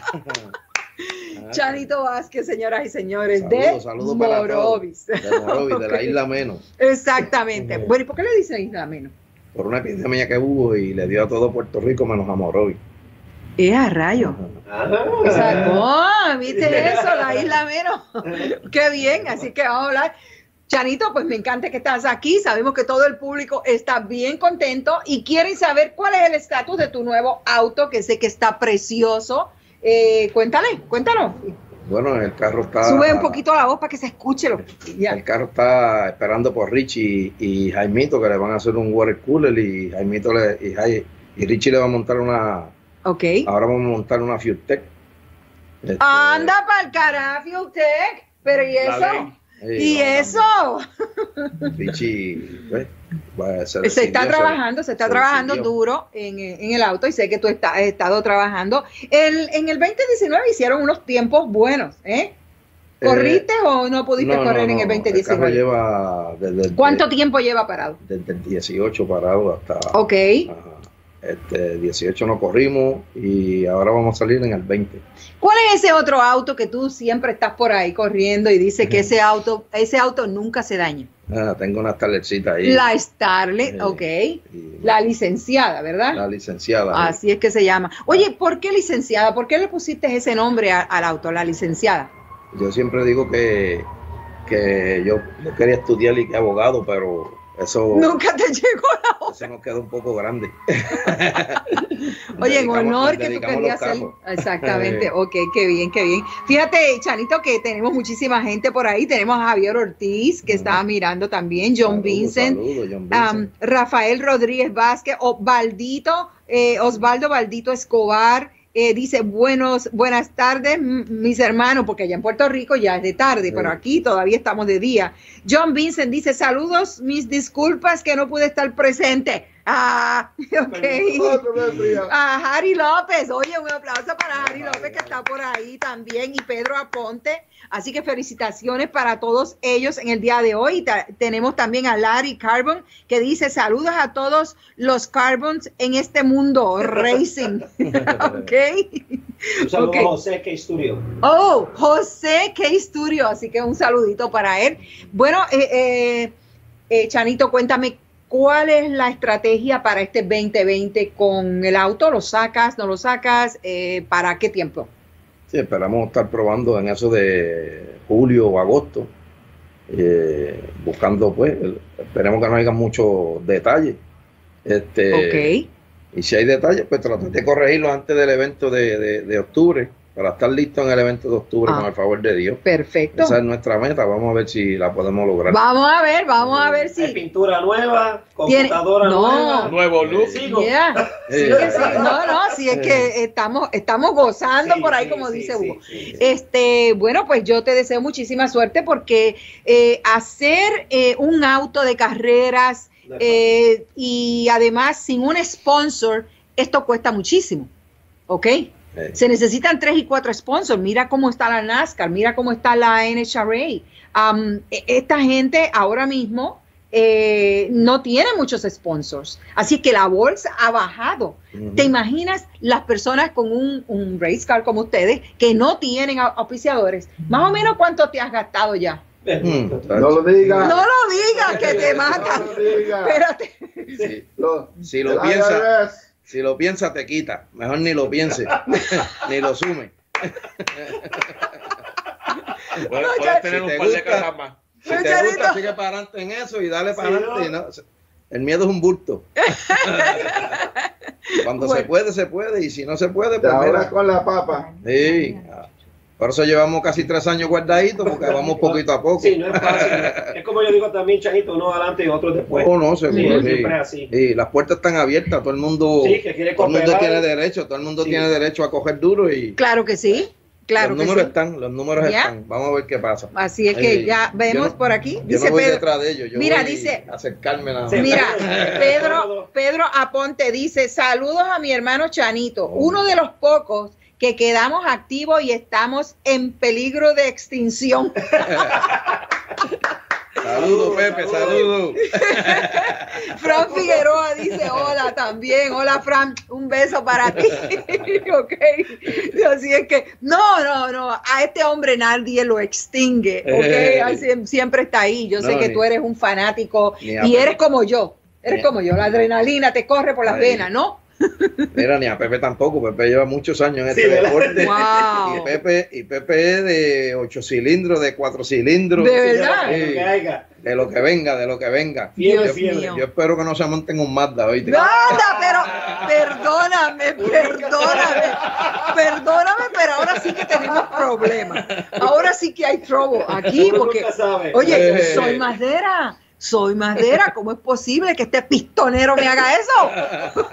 Chanito Vázquez, señoras y señores, saludos, de saludos Morovis. De Morovis, okay. de la isla menos. Exactamente. Bueno, ¿y por qué le dicen isla menos? Por una epidemia que hubo y le dio a todo Puerto Rico menos a Morovis. ¡Eh, a rayo! Ah, o sea, oh, ¿viste eso? La isla menos. ¡Qué bien! Así que vamos a hablar. Chanito, pues me encanta que estás aquí. Sabemos que todo el público está bien contento y quieren saber cuál es el estatus de tu nuevo auto, que sé que está precioso. Eh, cuéntale, cuéntanos. Bueno, el carro está... Sube un poquito la voz para que se escuche. Lo... El carro está esperando por Richie y, y Jaimito, que le van a hacer un water cooler, y Jaimito le, y, Jai, y Richie le va a montar una... Ok. Ahora vamos a montar una FuelTech. Este, Anda para el carajo, FuelTech. Pero ¿y eso? Sí, ¿Y no, eso? Richie, ¿ves? Va a ser se está trabajando, se está se trabajando decidió. duro en, en el auto, y sé que tú está, has estado trabajando. El, en el veinte diecinueve hicieron unos tiempos buenos, ¿eh? ¿Corriste eh, o no pudiste no, correr no, no, en el veinte diecinueve? El carro lleva desde, ¿Cuánto desde, tiempo lleva parado? Desde el dieciocho parado hasta... Ok. Ajá. Este, dieciocho no corrimos y ahora vamos a salir en el veinte. ¿Cuál es ese otro auto que tú siempre estás por ahí corriendo y dice que ese auto ese auto nunca se daña? Ah, tengo una Starletcita ahí. La Starlet, eh, ok. Y, la licenciada, ¿verdad? La licenciada. Así eh. es que se llama. Oye, ¿por qué licenciada? ¿Por qué le pusiste ese nombre a, al auto, la licenciada? Yo siempre digo que, que yo, yo quería estudiar y que abogado, pero... Eso nunca te llegó la hora. Eso nos quedó un poco grande. Oye, en honor que tú querías hacer. Exactamente, ok, qué bien, qué bien. Fíjate, Chanito, que tenemos muchísima gente por ahí. Tenemos a Javier Ortiz, que uh-huh. estaba mirando también, John saludo, Vincent, saludo, John Vincent. Um, Rafael Rodríguez Vázquez, Osvaldito, eh, Osvaldo Valdito Escobar. Eh, dice, buenos, buenas tardes, mis hermanos, porque allá en Puerto Rico ya es de tarde, sí. pero aquí todavía estamos de día. John Vincent dice, saludos, mis disculpas que no pude estar presente. Ah, ok. A Harry López. Oye, un aplauso para Harry López que está por ahí también y Pedro Aponte. Así que felicitaciones para todos ellos en el día de hoy. Ta- tenemos también a Larry Carbon que dice saludos a todos los Carbons en este mundo racing. Ok. Un saludo Okay. a José K Studio. Oh, José K Studio. Así que un saludito para él. Bueno, eh, eh, eh, Chanito, cuéntame. ¿Cuál es la estrategia para este veinte veinte con el auto? ¿Lo sacas, no lo sacas? Eh, ¿Para qué tiempo? Sí, esperamos estar probando en eso de julio o agosto, eh, buscando, pues, el- esperemos que no haya muchos detalles. Este, Ok. Y si hay detalles, pues tratar de corregirlos antes del evento de, de, de octubre, para estar listo en el evento de octubre, Ah. con el favor de Dios. Perfecto. Esa es nuestra meta, vamos a ver si la podemos lograr. Vamos a ver, vamos a ver si... Hay pintura nueva, Tiene- computadora no. nueva. Nuevo look. Sigo. Yeah. Sí, Eh. que sí. No, no, sí es que estamos, estamos gozando Sí, por ahí, sí, como sí, dice sí, Hugo. sí, sí. Este, bueno, pues yo te deseo muchísima suerte porque eh, hacer eh, un auto de carreras eh, y además sin un sponsor, esto cuesta muchísimo, ¿ok? Eh. Se necesitan tres y cuatro sponsors. Mira cómo está la NASCAR, mira cómo está la N H R A. Um, e- esta gente ahora mismo eh, no tiene muchos sponsors. Así que la bolsa ha bajado. Ujú. ¿Te imaginas las personas con un, un race car como ustedes que no tienen au- auspiciadores? Más o menos cuánto te has gastado ya. Mm, No lo digas. No lo digas que te matan. No lo digas. Espérate. Sí. Lo- Si lo el piensa, I R S. si lo piensa te quita. Mejor ni lo piense, ni lo sume. Puedes, No, puedes ya- tener si un te par de gusta- casas más. Si No, te Charito. gusta, sigue para adelante en eso y dale para Sí, adelante. y no- el miedo es un bulto. Cuando se Bueno. puede, se puede. Y si no se puede, De pues ahora mira. con la papa. Sí. Por eso llevamos casi tres años guardaditos, porque vamos poquito a poco. Sí, no es fácil. Es como yo digo también, Chanito, uno adelante y otro después. Oh, no, seguro, Sí, sí. siempre es así. Sí, las puertas están abiertas, todo el mundo, Sí, que quiere todo el mundo cooperar. tiene derecho, todo el mundo Sí. tiene derecho a coger duro y Claro que sí. Claro los que números sí. están, los números Ya. están. Vamos a ver qué pasa. Así es que Sí. ya vemos Yo no- por aquí. Yo Dice no voy Pedro. detrás de ellos, yo Mira, voy dice- a acercarme nada más. Sí. Mira, Pedro, Pedro Aponte dice, saludos a mi hermano Chanito, uno de los pocos que quedamos activos y estamos en peligro de extinción. Saludos, Pepe, saludos. Fran Figueroa dice, hola también, hola Fran, un beso para ti. Ok, así es que, no, no, no, a este hombre nadie lo extingue, Eh. ok, Así- siempre está ahí, yo sé No, que ni- tú eres un fanático ni a- y eres como yo, eres Ni- como yo, la adrenalina te corre por las Ahí. venas, ¿no? Mira, ni a Pepe tampoco. Pepe lleva muchos años en Sí, este ¿verdad? deporte. Wow. Y Pepe, y Pepe es de ocho cilindros, de cuatro cilindros. ¿De verdad? De lo que haya. De lo que venga, de lo que venga. Fiebre, yo, fiebre. mío. yo espero que no se monten un Mazda, ¿oíste? Nada, pero perdóname, perdóname, perdóname, pero ahora sí que tenemos problemas. Ahora sí que hay trouble aquí, Uno porque, nunca sabe. oye, yo Eh. soy madera, soy madera, ¿cómo es posible que este pistonero me haga eso?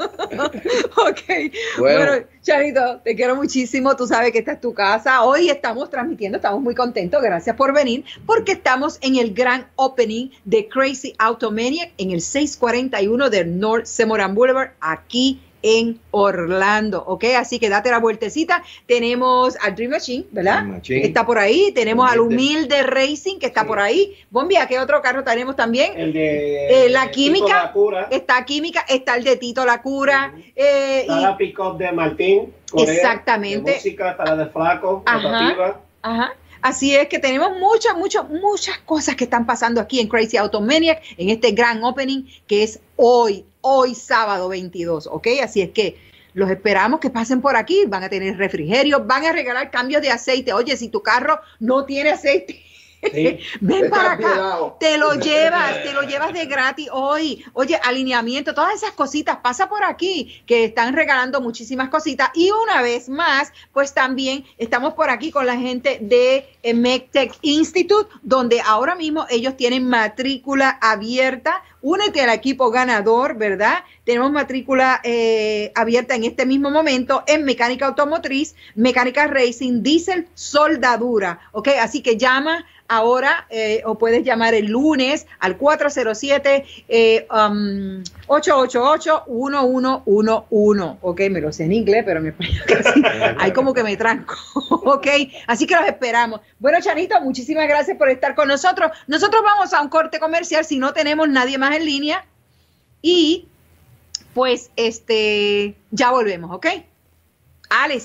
Ok, Bueno. bueno, Chanito, te quiero muchísimo, tú sabes que esta es tu casa. Hoy estamos transmitiendo, estamos muy contentos, gracias por venir, porque estamos en el gran opening de Crazy Automaniac en el seiscientos cuarenta y uno del North Semoran Boulevard, aquí en Orlando, ¿ok? Así que date la vueltecita. Tenemos a Dream Machine, ¿verdad? Dream Machine. Está por ahí. Tenemos al Humilde. Humilde Racing, que está por ahí. Bombia, ¿qué otro carro tenemos también? El de Eh, la Tito Química. La Cura. Está Química, está el de Tito La Cura. eh, Está y- la pick-up de Martín Corea, Exactamente. de música, está la de Flaco, Ajá. rotativa. Ajá. Así es que tenemos muchas, muchas, muchas cosas que están pasando aquí en Crazy Automaniac, en este gran opening que es hoy, hoy sábado veintidós, ¿ok? Así es que los esperamos que pasen por aquí, van a tener refrigerio, van a regalar cambios de aceite. Oye, si tu carro no tiene aceite, Sí. ven Está para acá, pelado. te lo llevas, te lo llevas de gratis hoy. Oye, alineamiento, todas esas cositas, pasa por aquí, que están regalando muchísimas cositas. Y una vez más, pues también estamos por aquí con la gente de eh, MedTech Institute, donde ahora mismo ellos tienen matrícula abierta. únete al equipo ganador, ¿verdad? Tenemos matrícula eh, abierta en este mismo momento en mecánica automotriz, mecánica racing, diésel, soldadura, ¿ok? Así que llama ahora eh, o puedes llamar el lunes al cuatro cero siete, ocho ocho ocho, uno uno uno uno. Ok, me lo sé en inglés, pero en español casi hay como que me tranco. Ok, así que los esperamos. Bueno, Chanito, muchísimas gracias por estar con nosotros. Nosotros vamos a un corte comercial si no tenemos nadie más en línea. Y pues este ya volvemos, ¿ok? Alex.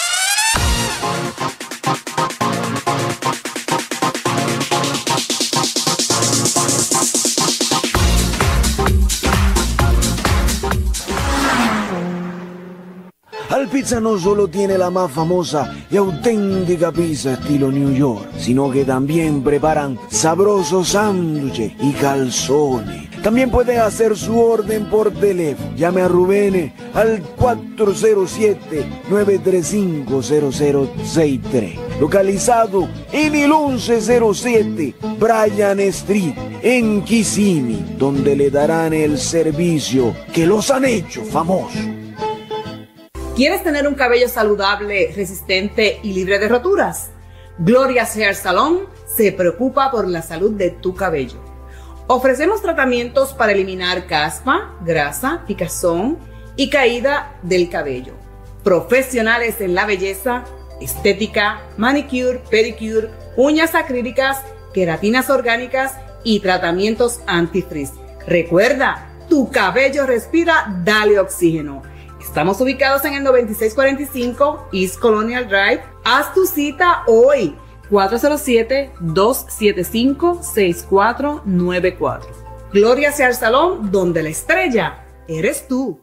Al Pizza no solo tiene la más famosa y auténtica pizza estilo New York, sino que también preparan sabrosos sándwiches y calzones. También puede hacer su orden por teléfono. Llame a Rubén al cuatro cero siete, nueve tres cinco, cero cero seis tres. Localizado en el once cero siete Bryan Street, en Kissimmee, donde le darán el servicio que los han hecho famosos. ¿Quieres tener un cabello saludable, resistente y libre de roturas? Gloria's Hair Salon se preocupa por la salud de tu cabello. Ofrecemos tratamientos para eliminar caspa, grasa, picazón y caída del cabello. Profesionales en la belleza, estética, manicure, pedicure, uñas acrílicas, queratinas orgánicas y tratamientos anti-frizz. Recuerda, tu cabello respira, dale oxígeno. Estamos ubicados en el noventa y seis cuarenta y cinco East Colonial Drive. Haz tu cita hoy. cuatro cero siete, dos siete cinco, seis cuatro nueve cuatro. Gloria's Hair Salon, donde la estrella eres tú.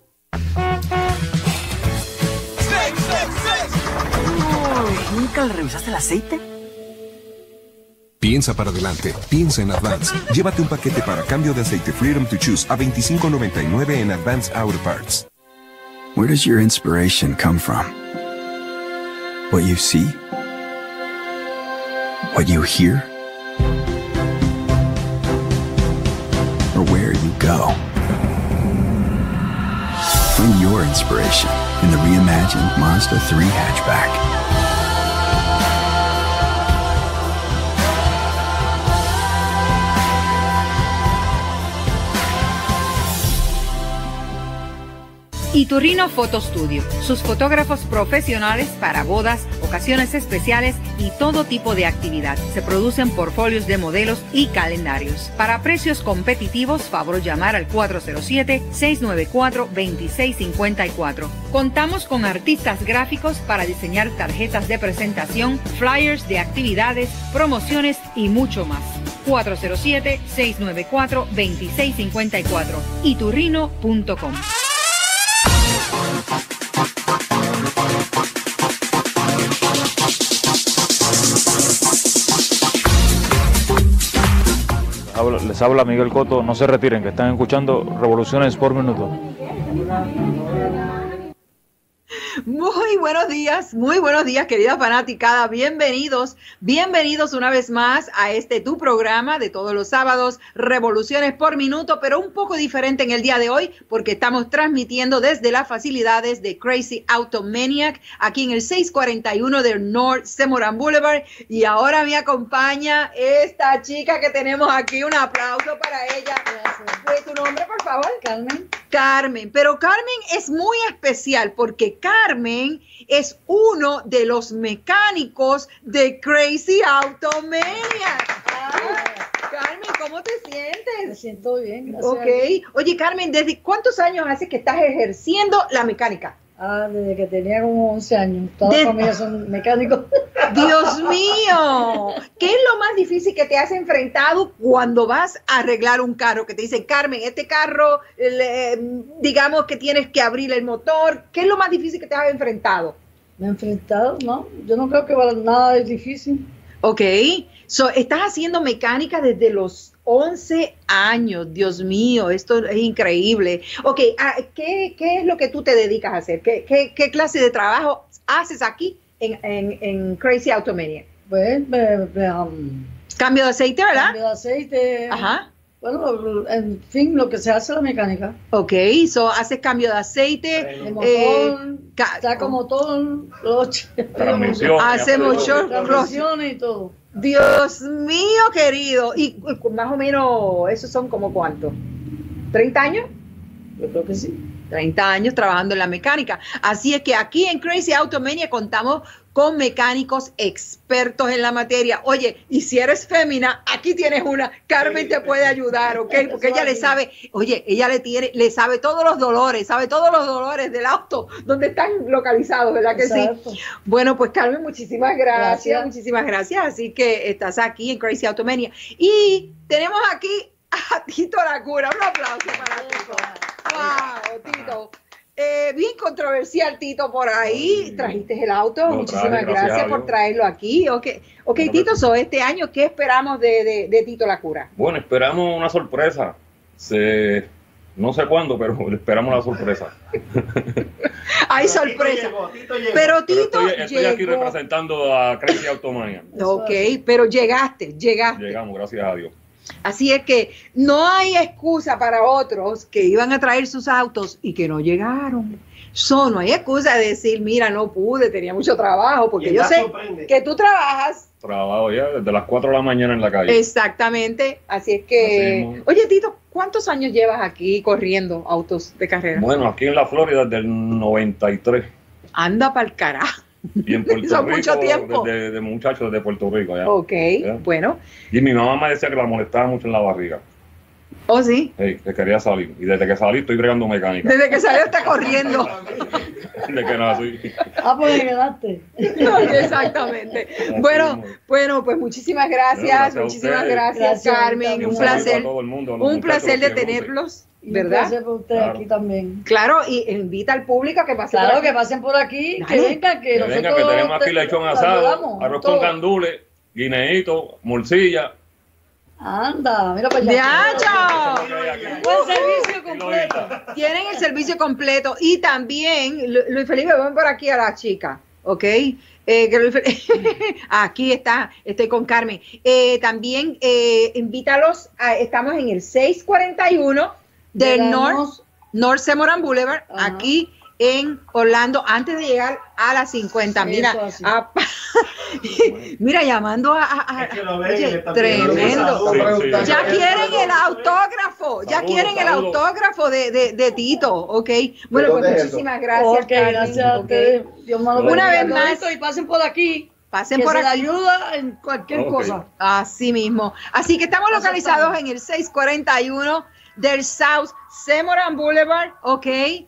Oh, ¿nunca le revisaste el aceite? Piensa para adelante, piensa en Advance. Llévate un paquete para cambio de aceite Freedom to Choose a veinticinco noventa y nueve en Advance Auto Parts. Where does your inspiration come from? What you see? What you hear? Or where you go? Find your inspiration in the reimagined Mazda three hatchback. Iturrino Photo Studio, sus fotógrafos profesionales para bodas, ocasiones especiales y todo tipo de actividad. Se producen portfolios de modelos y calendarios. Para precios competitivos, favor llamar al cuatro cero siete, seis nueve cuatro, dos seis cinco cuatro. Contamos con artistas gráficos para diseñar tarjetas de presentación, flyers de actividades, promociones y mucho más. cuatro cero siete, seis nueve cuatro, dos seis cinco cuatro. iturrino punto com. Les habla Miguel Cotto, no se retiren, que están escuchando Revoluciones por Minuto. Muy buenos días, muy buenos días, querida fanaticada. Bienvenidos, bienvenidos una vez más a este tu programa de todos los sábados, Revoluciones por Minuto, pero un poco diferente en el día de hoy porque estamos transmitiendo desde las facilidades de Crazy Auto Maniac aquí en el seiscientos cuarenta y uno del North Semoran Boulevard. Y ahora me acompaña esta chica que tenemos aquí. Un aplauso para ella. Gracias. ¿Tu nombre, por favor? Carmen. Carmen, pero Carmen es muy especial porque Carmen es uno de los mecánicos de Crazy Auto Maniac. Ah, Carmen, ¿cómo te sientes? Me siento bien, gracias. Ok. Oye, Carmen, ¿desde cuántos años hace que estás ejerciendo la mecánica? Ah, desde que tenía como once años. Toda De... la familia son mecánicos. Dios mío. ¿Qué es lo más difícil que te has enfrentado cuando vas a arreglar un carro? Que te dicen, Carmen, este carro, le, digamos que tienes que abrir el motor. ¿Qué es lo más difícil que te has enfrentado? Me he enfrentado, no. Yo no creo que nada es difícil. Ok. So, estás haciendo mecánica desde los once años. Dios mío, esto es increíble. Ok, ¿qué, qué es lo que tú te dedicas a hacer? ¿Qué, qué, qué clase de trabajo haces aquí en, en, en Crazy Auto Maniac? Pues, me, me, um, cambio de aceite, ¿verdad? Cambio de aceite. Ajá. Bueno, en fin, lo que se hace la mecánica. Ok, so haces cambio de aceite, De motor, eh, ca- saco motor, cloche. Transmisión. hacemos short cross. Transmisiones y todo. Dios mío, querido. Y, y más o menos, esos son como cuánto, ¿treinta años? Yo creo que sí. treinta años trabajando en la mecánica. Así es que aquí en Crazy Automania contamos con mecánicos expertos en la materia. Oye, y si eres fémina, aquí tienes una. Carmen te puede ayudar, ¿ok? Porque ella le sabe, oye, ella le tiene, le sabe todos los dolores, sabe todos los dolores del auto, donde están localizados, ¿verdad que Exacto. sí? Bueno, pues Carmen, muchísimas gracias, Gracias. muchísimas gracias. Así que estás aquí en Crazy Automania. Y tenemos aquí a Tito La Cura. Un aplauso para Tito. Wow, Tito. Eh, bien controversial, Tito, por ahí. Trajiste el auto. Lo Muchísimas traje, gracias, gracias a por Dios. traerlo aquí. Ok, okay Tito, so, este año, ¿qué esperamos de, de, de Tito La Cura? Bueno, esperamos una sorpresa. Se, no sé cuándo, pero esperamos la sorpresa. Hay sorpresa. Pero Pero Tito estoy, estoy aquí llegó. representando a Crazy Automania. Ok, pero llegaste, llegaste. Llegamos, gracias a Dios. Así es que no hay excusa para otros que iban a traer sus autos y que no llegaron. So, no hay excusa de decir, mira, no pude, tenía mucho trabajo, porque Y yo ya sé sorprende. que tú trabajas. Trabajo ya desde las cuatro de la mañana en la calle. Exactamente. Así es que, Así mismo. oye, Tito, ¿cuántos años llevas aquí corriendo autos de carrera? Bueno, aquí en la Florida desde el noventa y tres. Anda para el carajo. Y en Puerto Son Rico, mucho tiempo. desde de muchachos de Puerto Rico. Ya. Ok, Ya. bueno. Y mi mamá me decía que la molestaba mucho en la barriga. ¿Oh, sí? Hey, que quería salir. Y desde que salí estoy bregando mecánica. Desde que salió está corriendo. Desde que nací. Ah, pues quedaste. Exactamente. Bueno, bueno, pues muchísimas gracias, Gracias a muchísimas ustedes. gracias, Gracias, Carmen. Y Un un saludo placer, a todo el mundo, a los un muchachos placer de que luchen. tenerlos, Y un ¿verdad? placer por ustedes Claro. aquí también. Claro, y invita al público a que pase. Claro, por que aquí. pasen por aquí, que Dale. vengan, que Que nosotros venga, que tenemos aquí te- lechón te asado, ayudamos, arroz todo. con gandules, guineíto, morcilla. Anda, mira para allá. ¡Diacho! Buen servicio completo. Tienen el servicio completo y también, Lu- Luis Felipe, ven por aquí a la chica, ¿ok? Eh, que Luis Fe- aquí está, estoy con Carmen. Eh, también eh, invítalos, a- estamos en el seiscientos cuarenta y uno del Llegamos- North, North Semoran Boulevard, Ajá. aquí en Orlando, antes de llegar a las cincuenta. Mira, Eso así. a- mira, llamando a, a- a- Es que lo ven, oye, le están pidiendo tremendo. saludos. Sí, sí. Ya quieren el autógrafo, ya Saludos, quieren el saludos. autógrafo de, de, de Tito, ¿ok? Bueno, pues dónde es muchísimas gracias, Ok, Carmen, gracias a ¿ok? ustedes. Dios me lo Una bendiga. vez más. Todito, y pasen por aquí. Pasen que por se le aquí. ayuda en cualquier Ok. cosa. Así mismo. Así que estamos Eso localizados estamos. en el seiscientos cuarenta y uno del South Semoran Boulevard, ¿ok?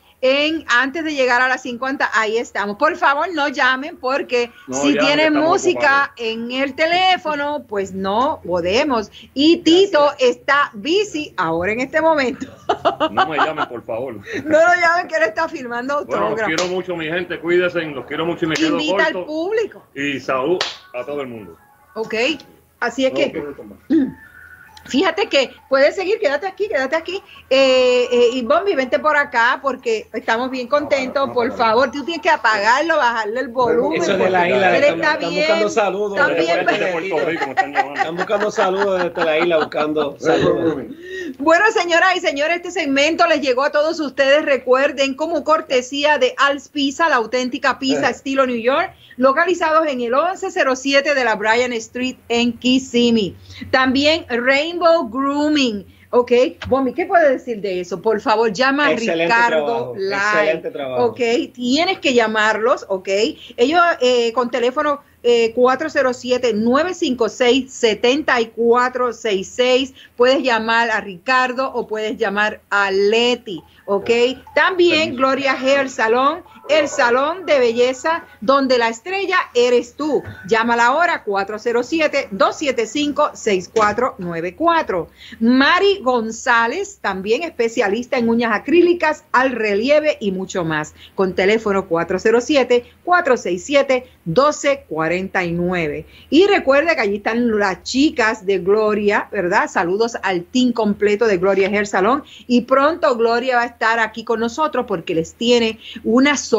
En, antes de llegar a las cincuenta, ahí estamos. Por favor, no llamen porque No si llamen, tienen estamos música en el teléfono, pues no podemos. Y Tito está busy ahora en este momento. No me llamen, por favor. No lo llamen que él está filmando Bueno, los autógrafos. quiero mucho, mi gente. Cuídense, los quiero mucho y me quedo Invita al corto. público, Y salud a todo el mundo. ¿ok? Así es que... Ok. Fíjate que puedes seguir, quédate aquí, quédate aquí. Eh, eh, y Bombi, vente por acá porque estamos bien contentos. Por favor, tú tienes que apagarlo, bajarle el volumen. Eso de la isla, Él están, está están bien, buscando saludos. está desde bien. Puerto De Puerto Rico me están llamando. Están buscando saludos desde la isla, buscando saludos. Bueno, señoras y señores, este segmento les llegó a todos ustedes. Recuerden, como cortesía de Al's Pizza, la auténtica pizza estilo New York, localizados en el once cero siete de la Bryan Street en Kissimmee. También Rainbow Grooming. Ok, Bombi, ¿qué puedes decir de eso? Por favor, llama a Excelente Ricardo trabajo, Live. excelente trabajo. Ok, tienes que llamarlos, ok. Ellos eh, con teléfono eh, cuatro cero siete, nueve cinco seis, siete cuatro seis seis. Puedes llamar a Ricardo o puedes llamar a Leti, ok. También Gloria Hair Salon, el salón de belleza donde la estrella eres tú. Llámala ahora cuatro cero siete, dos siete cinco, seis cuatro nueve cuatro. Mari González, también especialista en uñas acrílicas, al relieve y mucho más. Con teléfono cuatro cero siete, cuatro seis siete, uno dos cuatro nueve. Y recuerde que allí están las chicas de Gloria, ¿verdad? Saludos al team completo de Gloria Hair Salon. Y pronto Gloria va a estar aquí con nosotros porque les tiene una sorpresa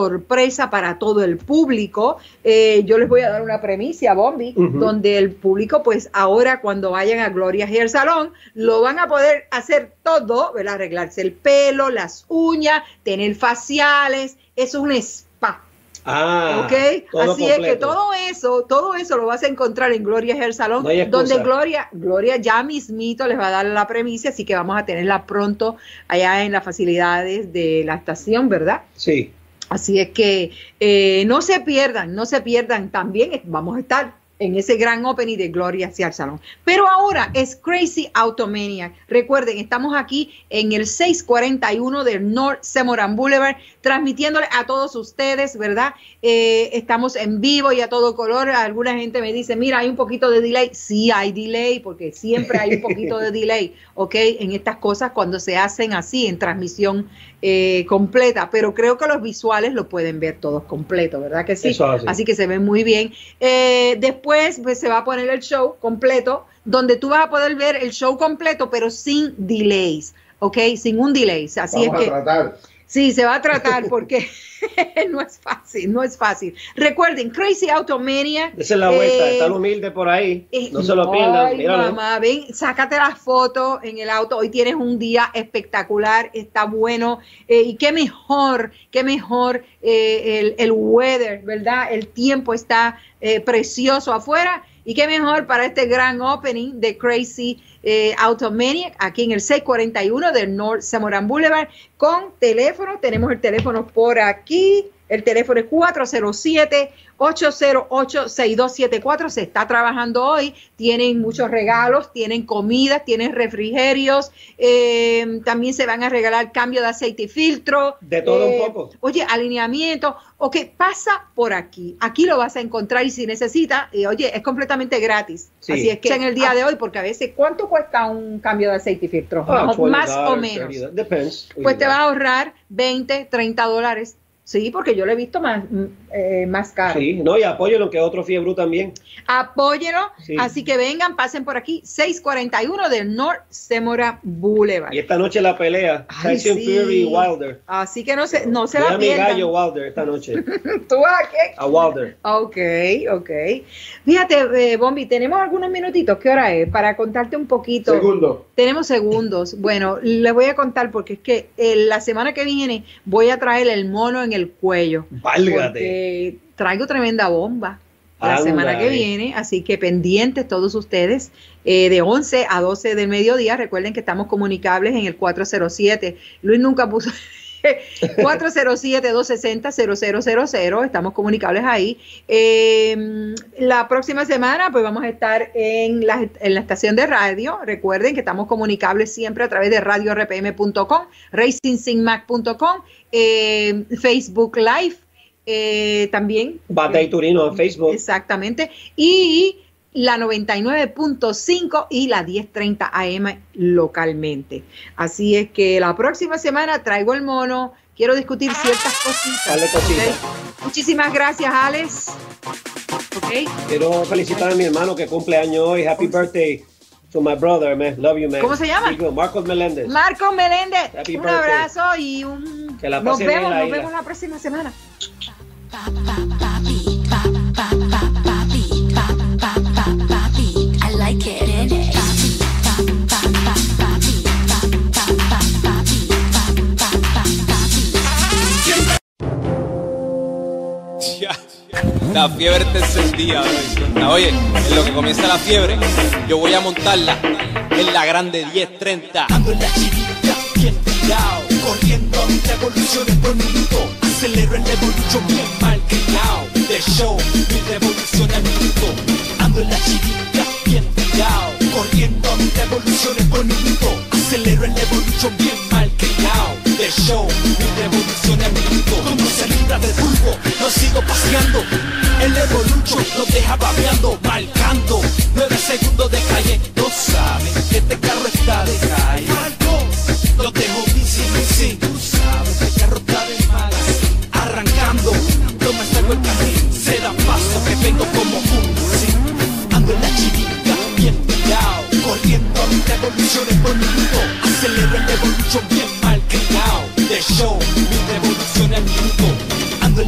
sorpresa para todo el público. Eh, yo les voy a dar una premisa, Bombi, uh-huh. donde el público, pues ahora cuando vayan a Gloria Hair Salon, lo van a poder hacer todo, ¿verdad? Arreglarse el pelo, las uñas, tener faciales, eso es un spa. Ah, okay. Todo Así completo. es que todo eso, todo eso lo vas a encontrar en Gloria Hair Salon, no donde Gloria, Gloria ya mismito les va a dar la premisa, así que vamos a tenerla pronto allá en las facilidades de la estación, ¿verdad? Sí. Así es que eh, no se pierdan, no se pierdan, también vamos a estar en ese gran opening de Gloria Hair Salon. Pero ahora es Crazy Automaniac. Recuerden, estamos aquí en el seiscientos cuarenta y uno del North Semoran Boulevard, transmitiéndole a todos ustedes, ¿verdad? Eh, estamos en vivo y a todo color. Alguna gente me dice, mira, hay un poquito de delay. Sí, hay delay, porque siempre hay un poquito de delay, ¿ok? En estas cosas cuando se hacen así, en transmisión eh, completa. Pero creo que los visuales lo pueden ver todos completos, ¿verdad que sí? Eso así. Así que se ven muy bien. Eh, después, pues se va a poner el show completo, donde tú vas a poder ver el show completo, pero sin delays, ¿ok? Sin un delay. Así Vamos es que, a tratar. Sí, se va a tratar porque no es fácil, no es fácil. Recuerden, Crazy Automaniac. Esa es la vuelta, eh, está el humilde por ahí. Eh, No se lo pierdan. Ay, Míralo. mamá, ven, sácate las fotos en el auto. Hoy tienes un día espectacular, está bueno. Eh, y qué mejor, qué mejor eh, el, el weather, ¿verdad? El tiempo está eh, precioso afuera. Y qué mejor para este gran opening de Crazy eh, Automaniac aquí en el seiscientos cuarenta y uno del North Semoran Boulevard con teléfono. Tenemos el teléfono por aquí. El teléfono es cuatro cero siete, ocho cero ocho, seis dos siete cuatro. Se está trabajando hoy. Tienen muchos regalos, tienen comidas, tienen refrigerios. Eh, también se van a regalar cambio de aceite y filtro. De todo eh, un poco. Oye, alineamiento. Ok, pasa por aquí. Aquí lo vas a encontrar y si necesita, eh, oye, es completamente gratis. Sí. Así es que en el día de hoy, porque a veces, ¿cuánto cuesta un cambio de aceite y filtro? Ah, Más, twenty más o dollars, menos. thirty dollars. Depends. Pues te va a ahorrar veinte, treinta dólares. Sí, porque yo lo he visto más, eh, más caro. Sí, no, y apóyelo, que otro Fiebre también. Apóyelo. Sí. Así que vengan, pasen por aquí. seiscientos cuarenta y uno del North Semoran Boulevard. Y esta noche la pelea. Ay, Tyson sí. Fury y Wilder. Así que no se, no se Ve la a mi pierdan. gallo Wilder esta noche. ¿Tú vas a qué? A Wilder. Ok, ok. Fíjate, eh, Bombi, tenemos algunos minutitos. ¿Qué hora es? Para contarte un poquito. Segundo. Tenemos segundos. Bueno, les voy a contar porque es que eh, la semana que viene voy a traer el mono en el cuello. Válgate. Porque traigo tremenda bomba la Ándale. semana que viene, así que pendientes todos ustedes, eh, de once a doce del mediodía. Recuerden que estamos comunicables en el cuatro cero siete. Luis nunca puso... cuatro cero siete, dos seis cero, cero cero cero cero. Estamos comunicables ahí. Eh, la próxima semana pues vamos a estar en la, en la estación de radio. Recuerden que estamos comunicables siempre a través de radio r p m punto com, racing sin mac punto com, eh, Facebook Live, eh, también Bata y Turino en Facebook. exactamente, y la noventa y nueve punto cinco y la diez treinta A M localmente. Así es que la próxima semana traigo el mono. Quiero discutir ciertas cositas. Dale cositas. ¿Okay? Muchísimas gracias, Alex. Okay. Quiero felicitar a mi hermano que cumple año hoy. Happy birthday to my brother, man. Love you, man. ¿Cómo se llama? Digo, Marcos Meléndez. Marcos Meléndez. Happy un birthday. abrazo y un... Que la nos pase bien vemos, la nos isla. vemos la próxima semana. I like it. Ya, la fiebre está encendida. Oye. Oye, en lo que comienza la fiebre, yo voy a montarla en la grande diez treinta. Ando en la chirita, bien tirado, corriendo revoluciones por minuto. Acelero el evolution bien mal criado. De show, mi revolución al minuto. Ando en la chirita, bien tirado, corriendo revoluciones por minuto. Acelero el evolution bien mal criado. De show, mi revolución al minuto. Como se libra del bulbo, lo sigo paseando. El evolution lo deja babeando, marcando nueve segundos de calle. No saben que este carro está de calle. Lo dejo bici, bici. Tú sabes que el carro está de magazine. Arrancando, no me salgo el carril. Se da paso que vengo como un sí. Ando en la chirica, bien tirado, corriendo revoluciones por minuto. Acelero el evolution bien mal criado. De show, mi revolución al minuto. Ando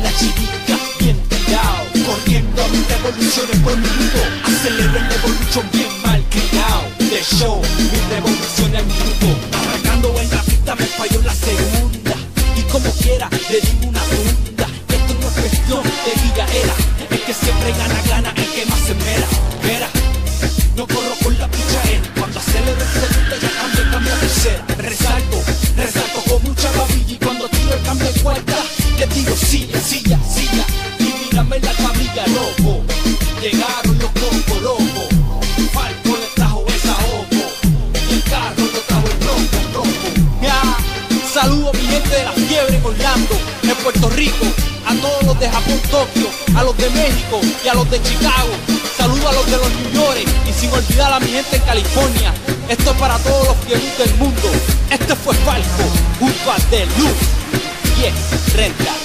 definición de guía era el que siempre gana, gana, el que más se mera. Mira, no corro con la pichadera. Cuando acelero el segundo ya cambio, cambio de ser. Resalto, resalto con mucha babilla. Y cuando tiro el cambio de cuarta, le digo silla, silla, silla. Y mírame la camilla, loco. Llegaron los cocos, loco. Falco le trajo esa ojo. Y el carro lo trajo el tronco, tronco. Ya, saludo a mi gente de la fiebre en Orlando, en Puerto Rico. A todos los de Japón, Tokio, a los de México y a los de Chicago. Saludo a los de los New York y sin olvidar a mi gente en California. Esto es para todos los fieros del mundo. Este fue Falco, junto a The Luz. Yes, renta.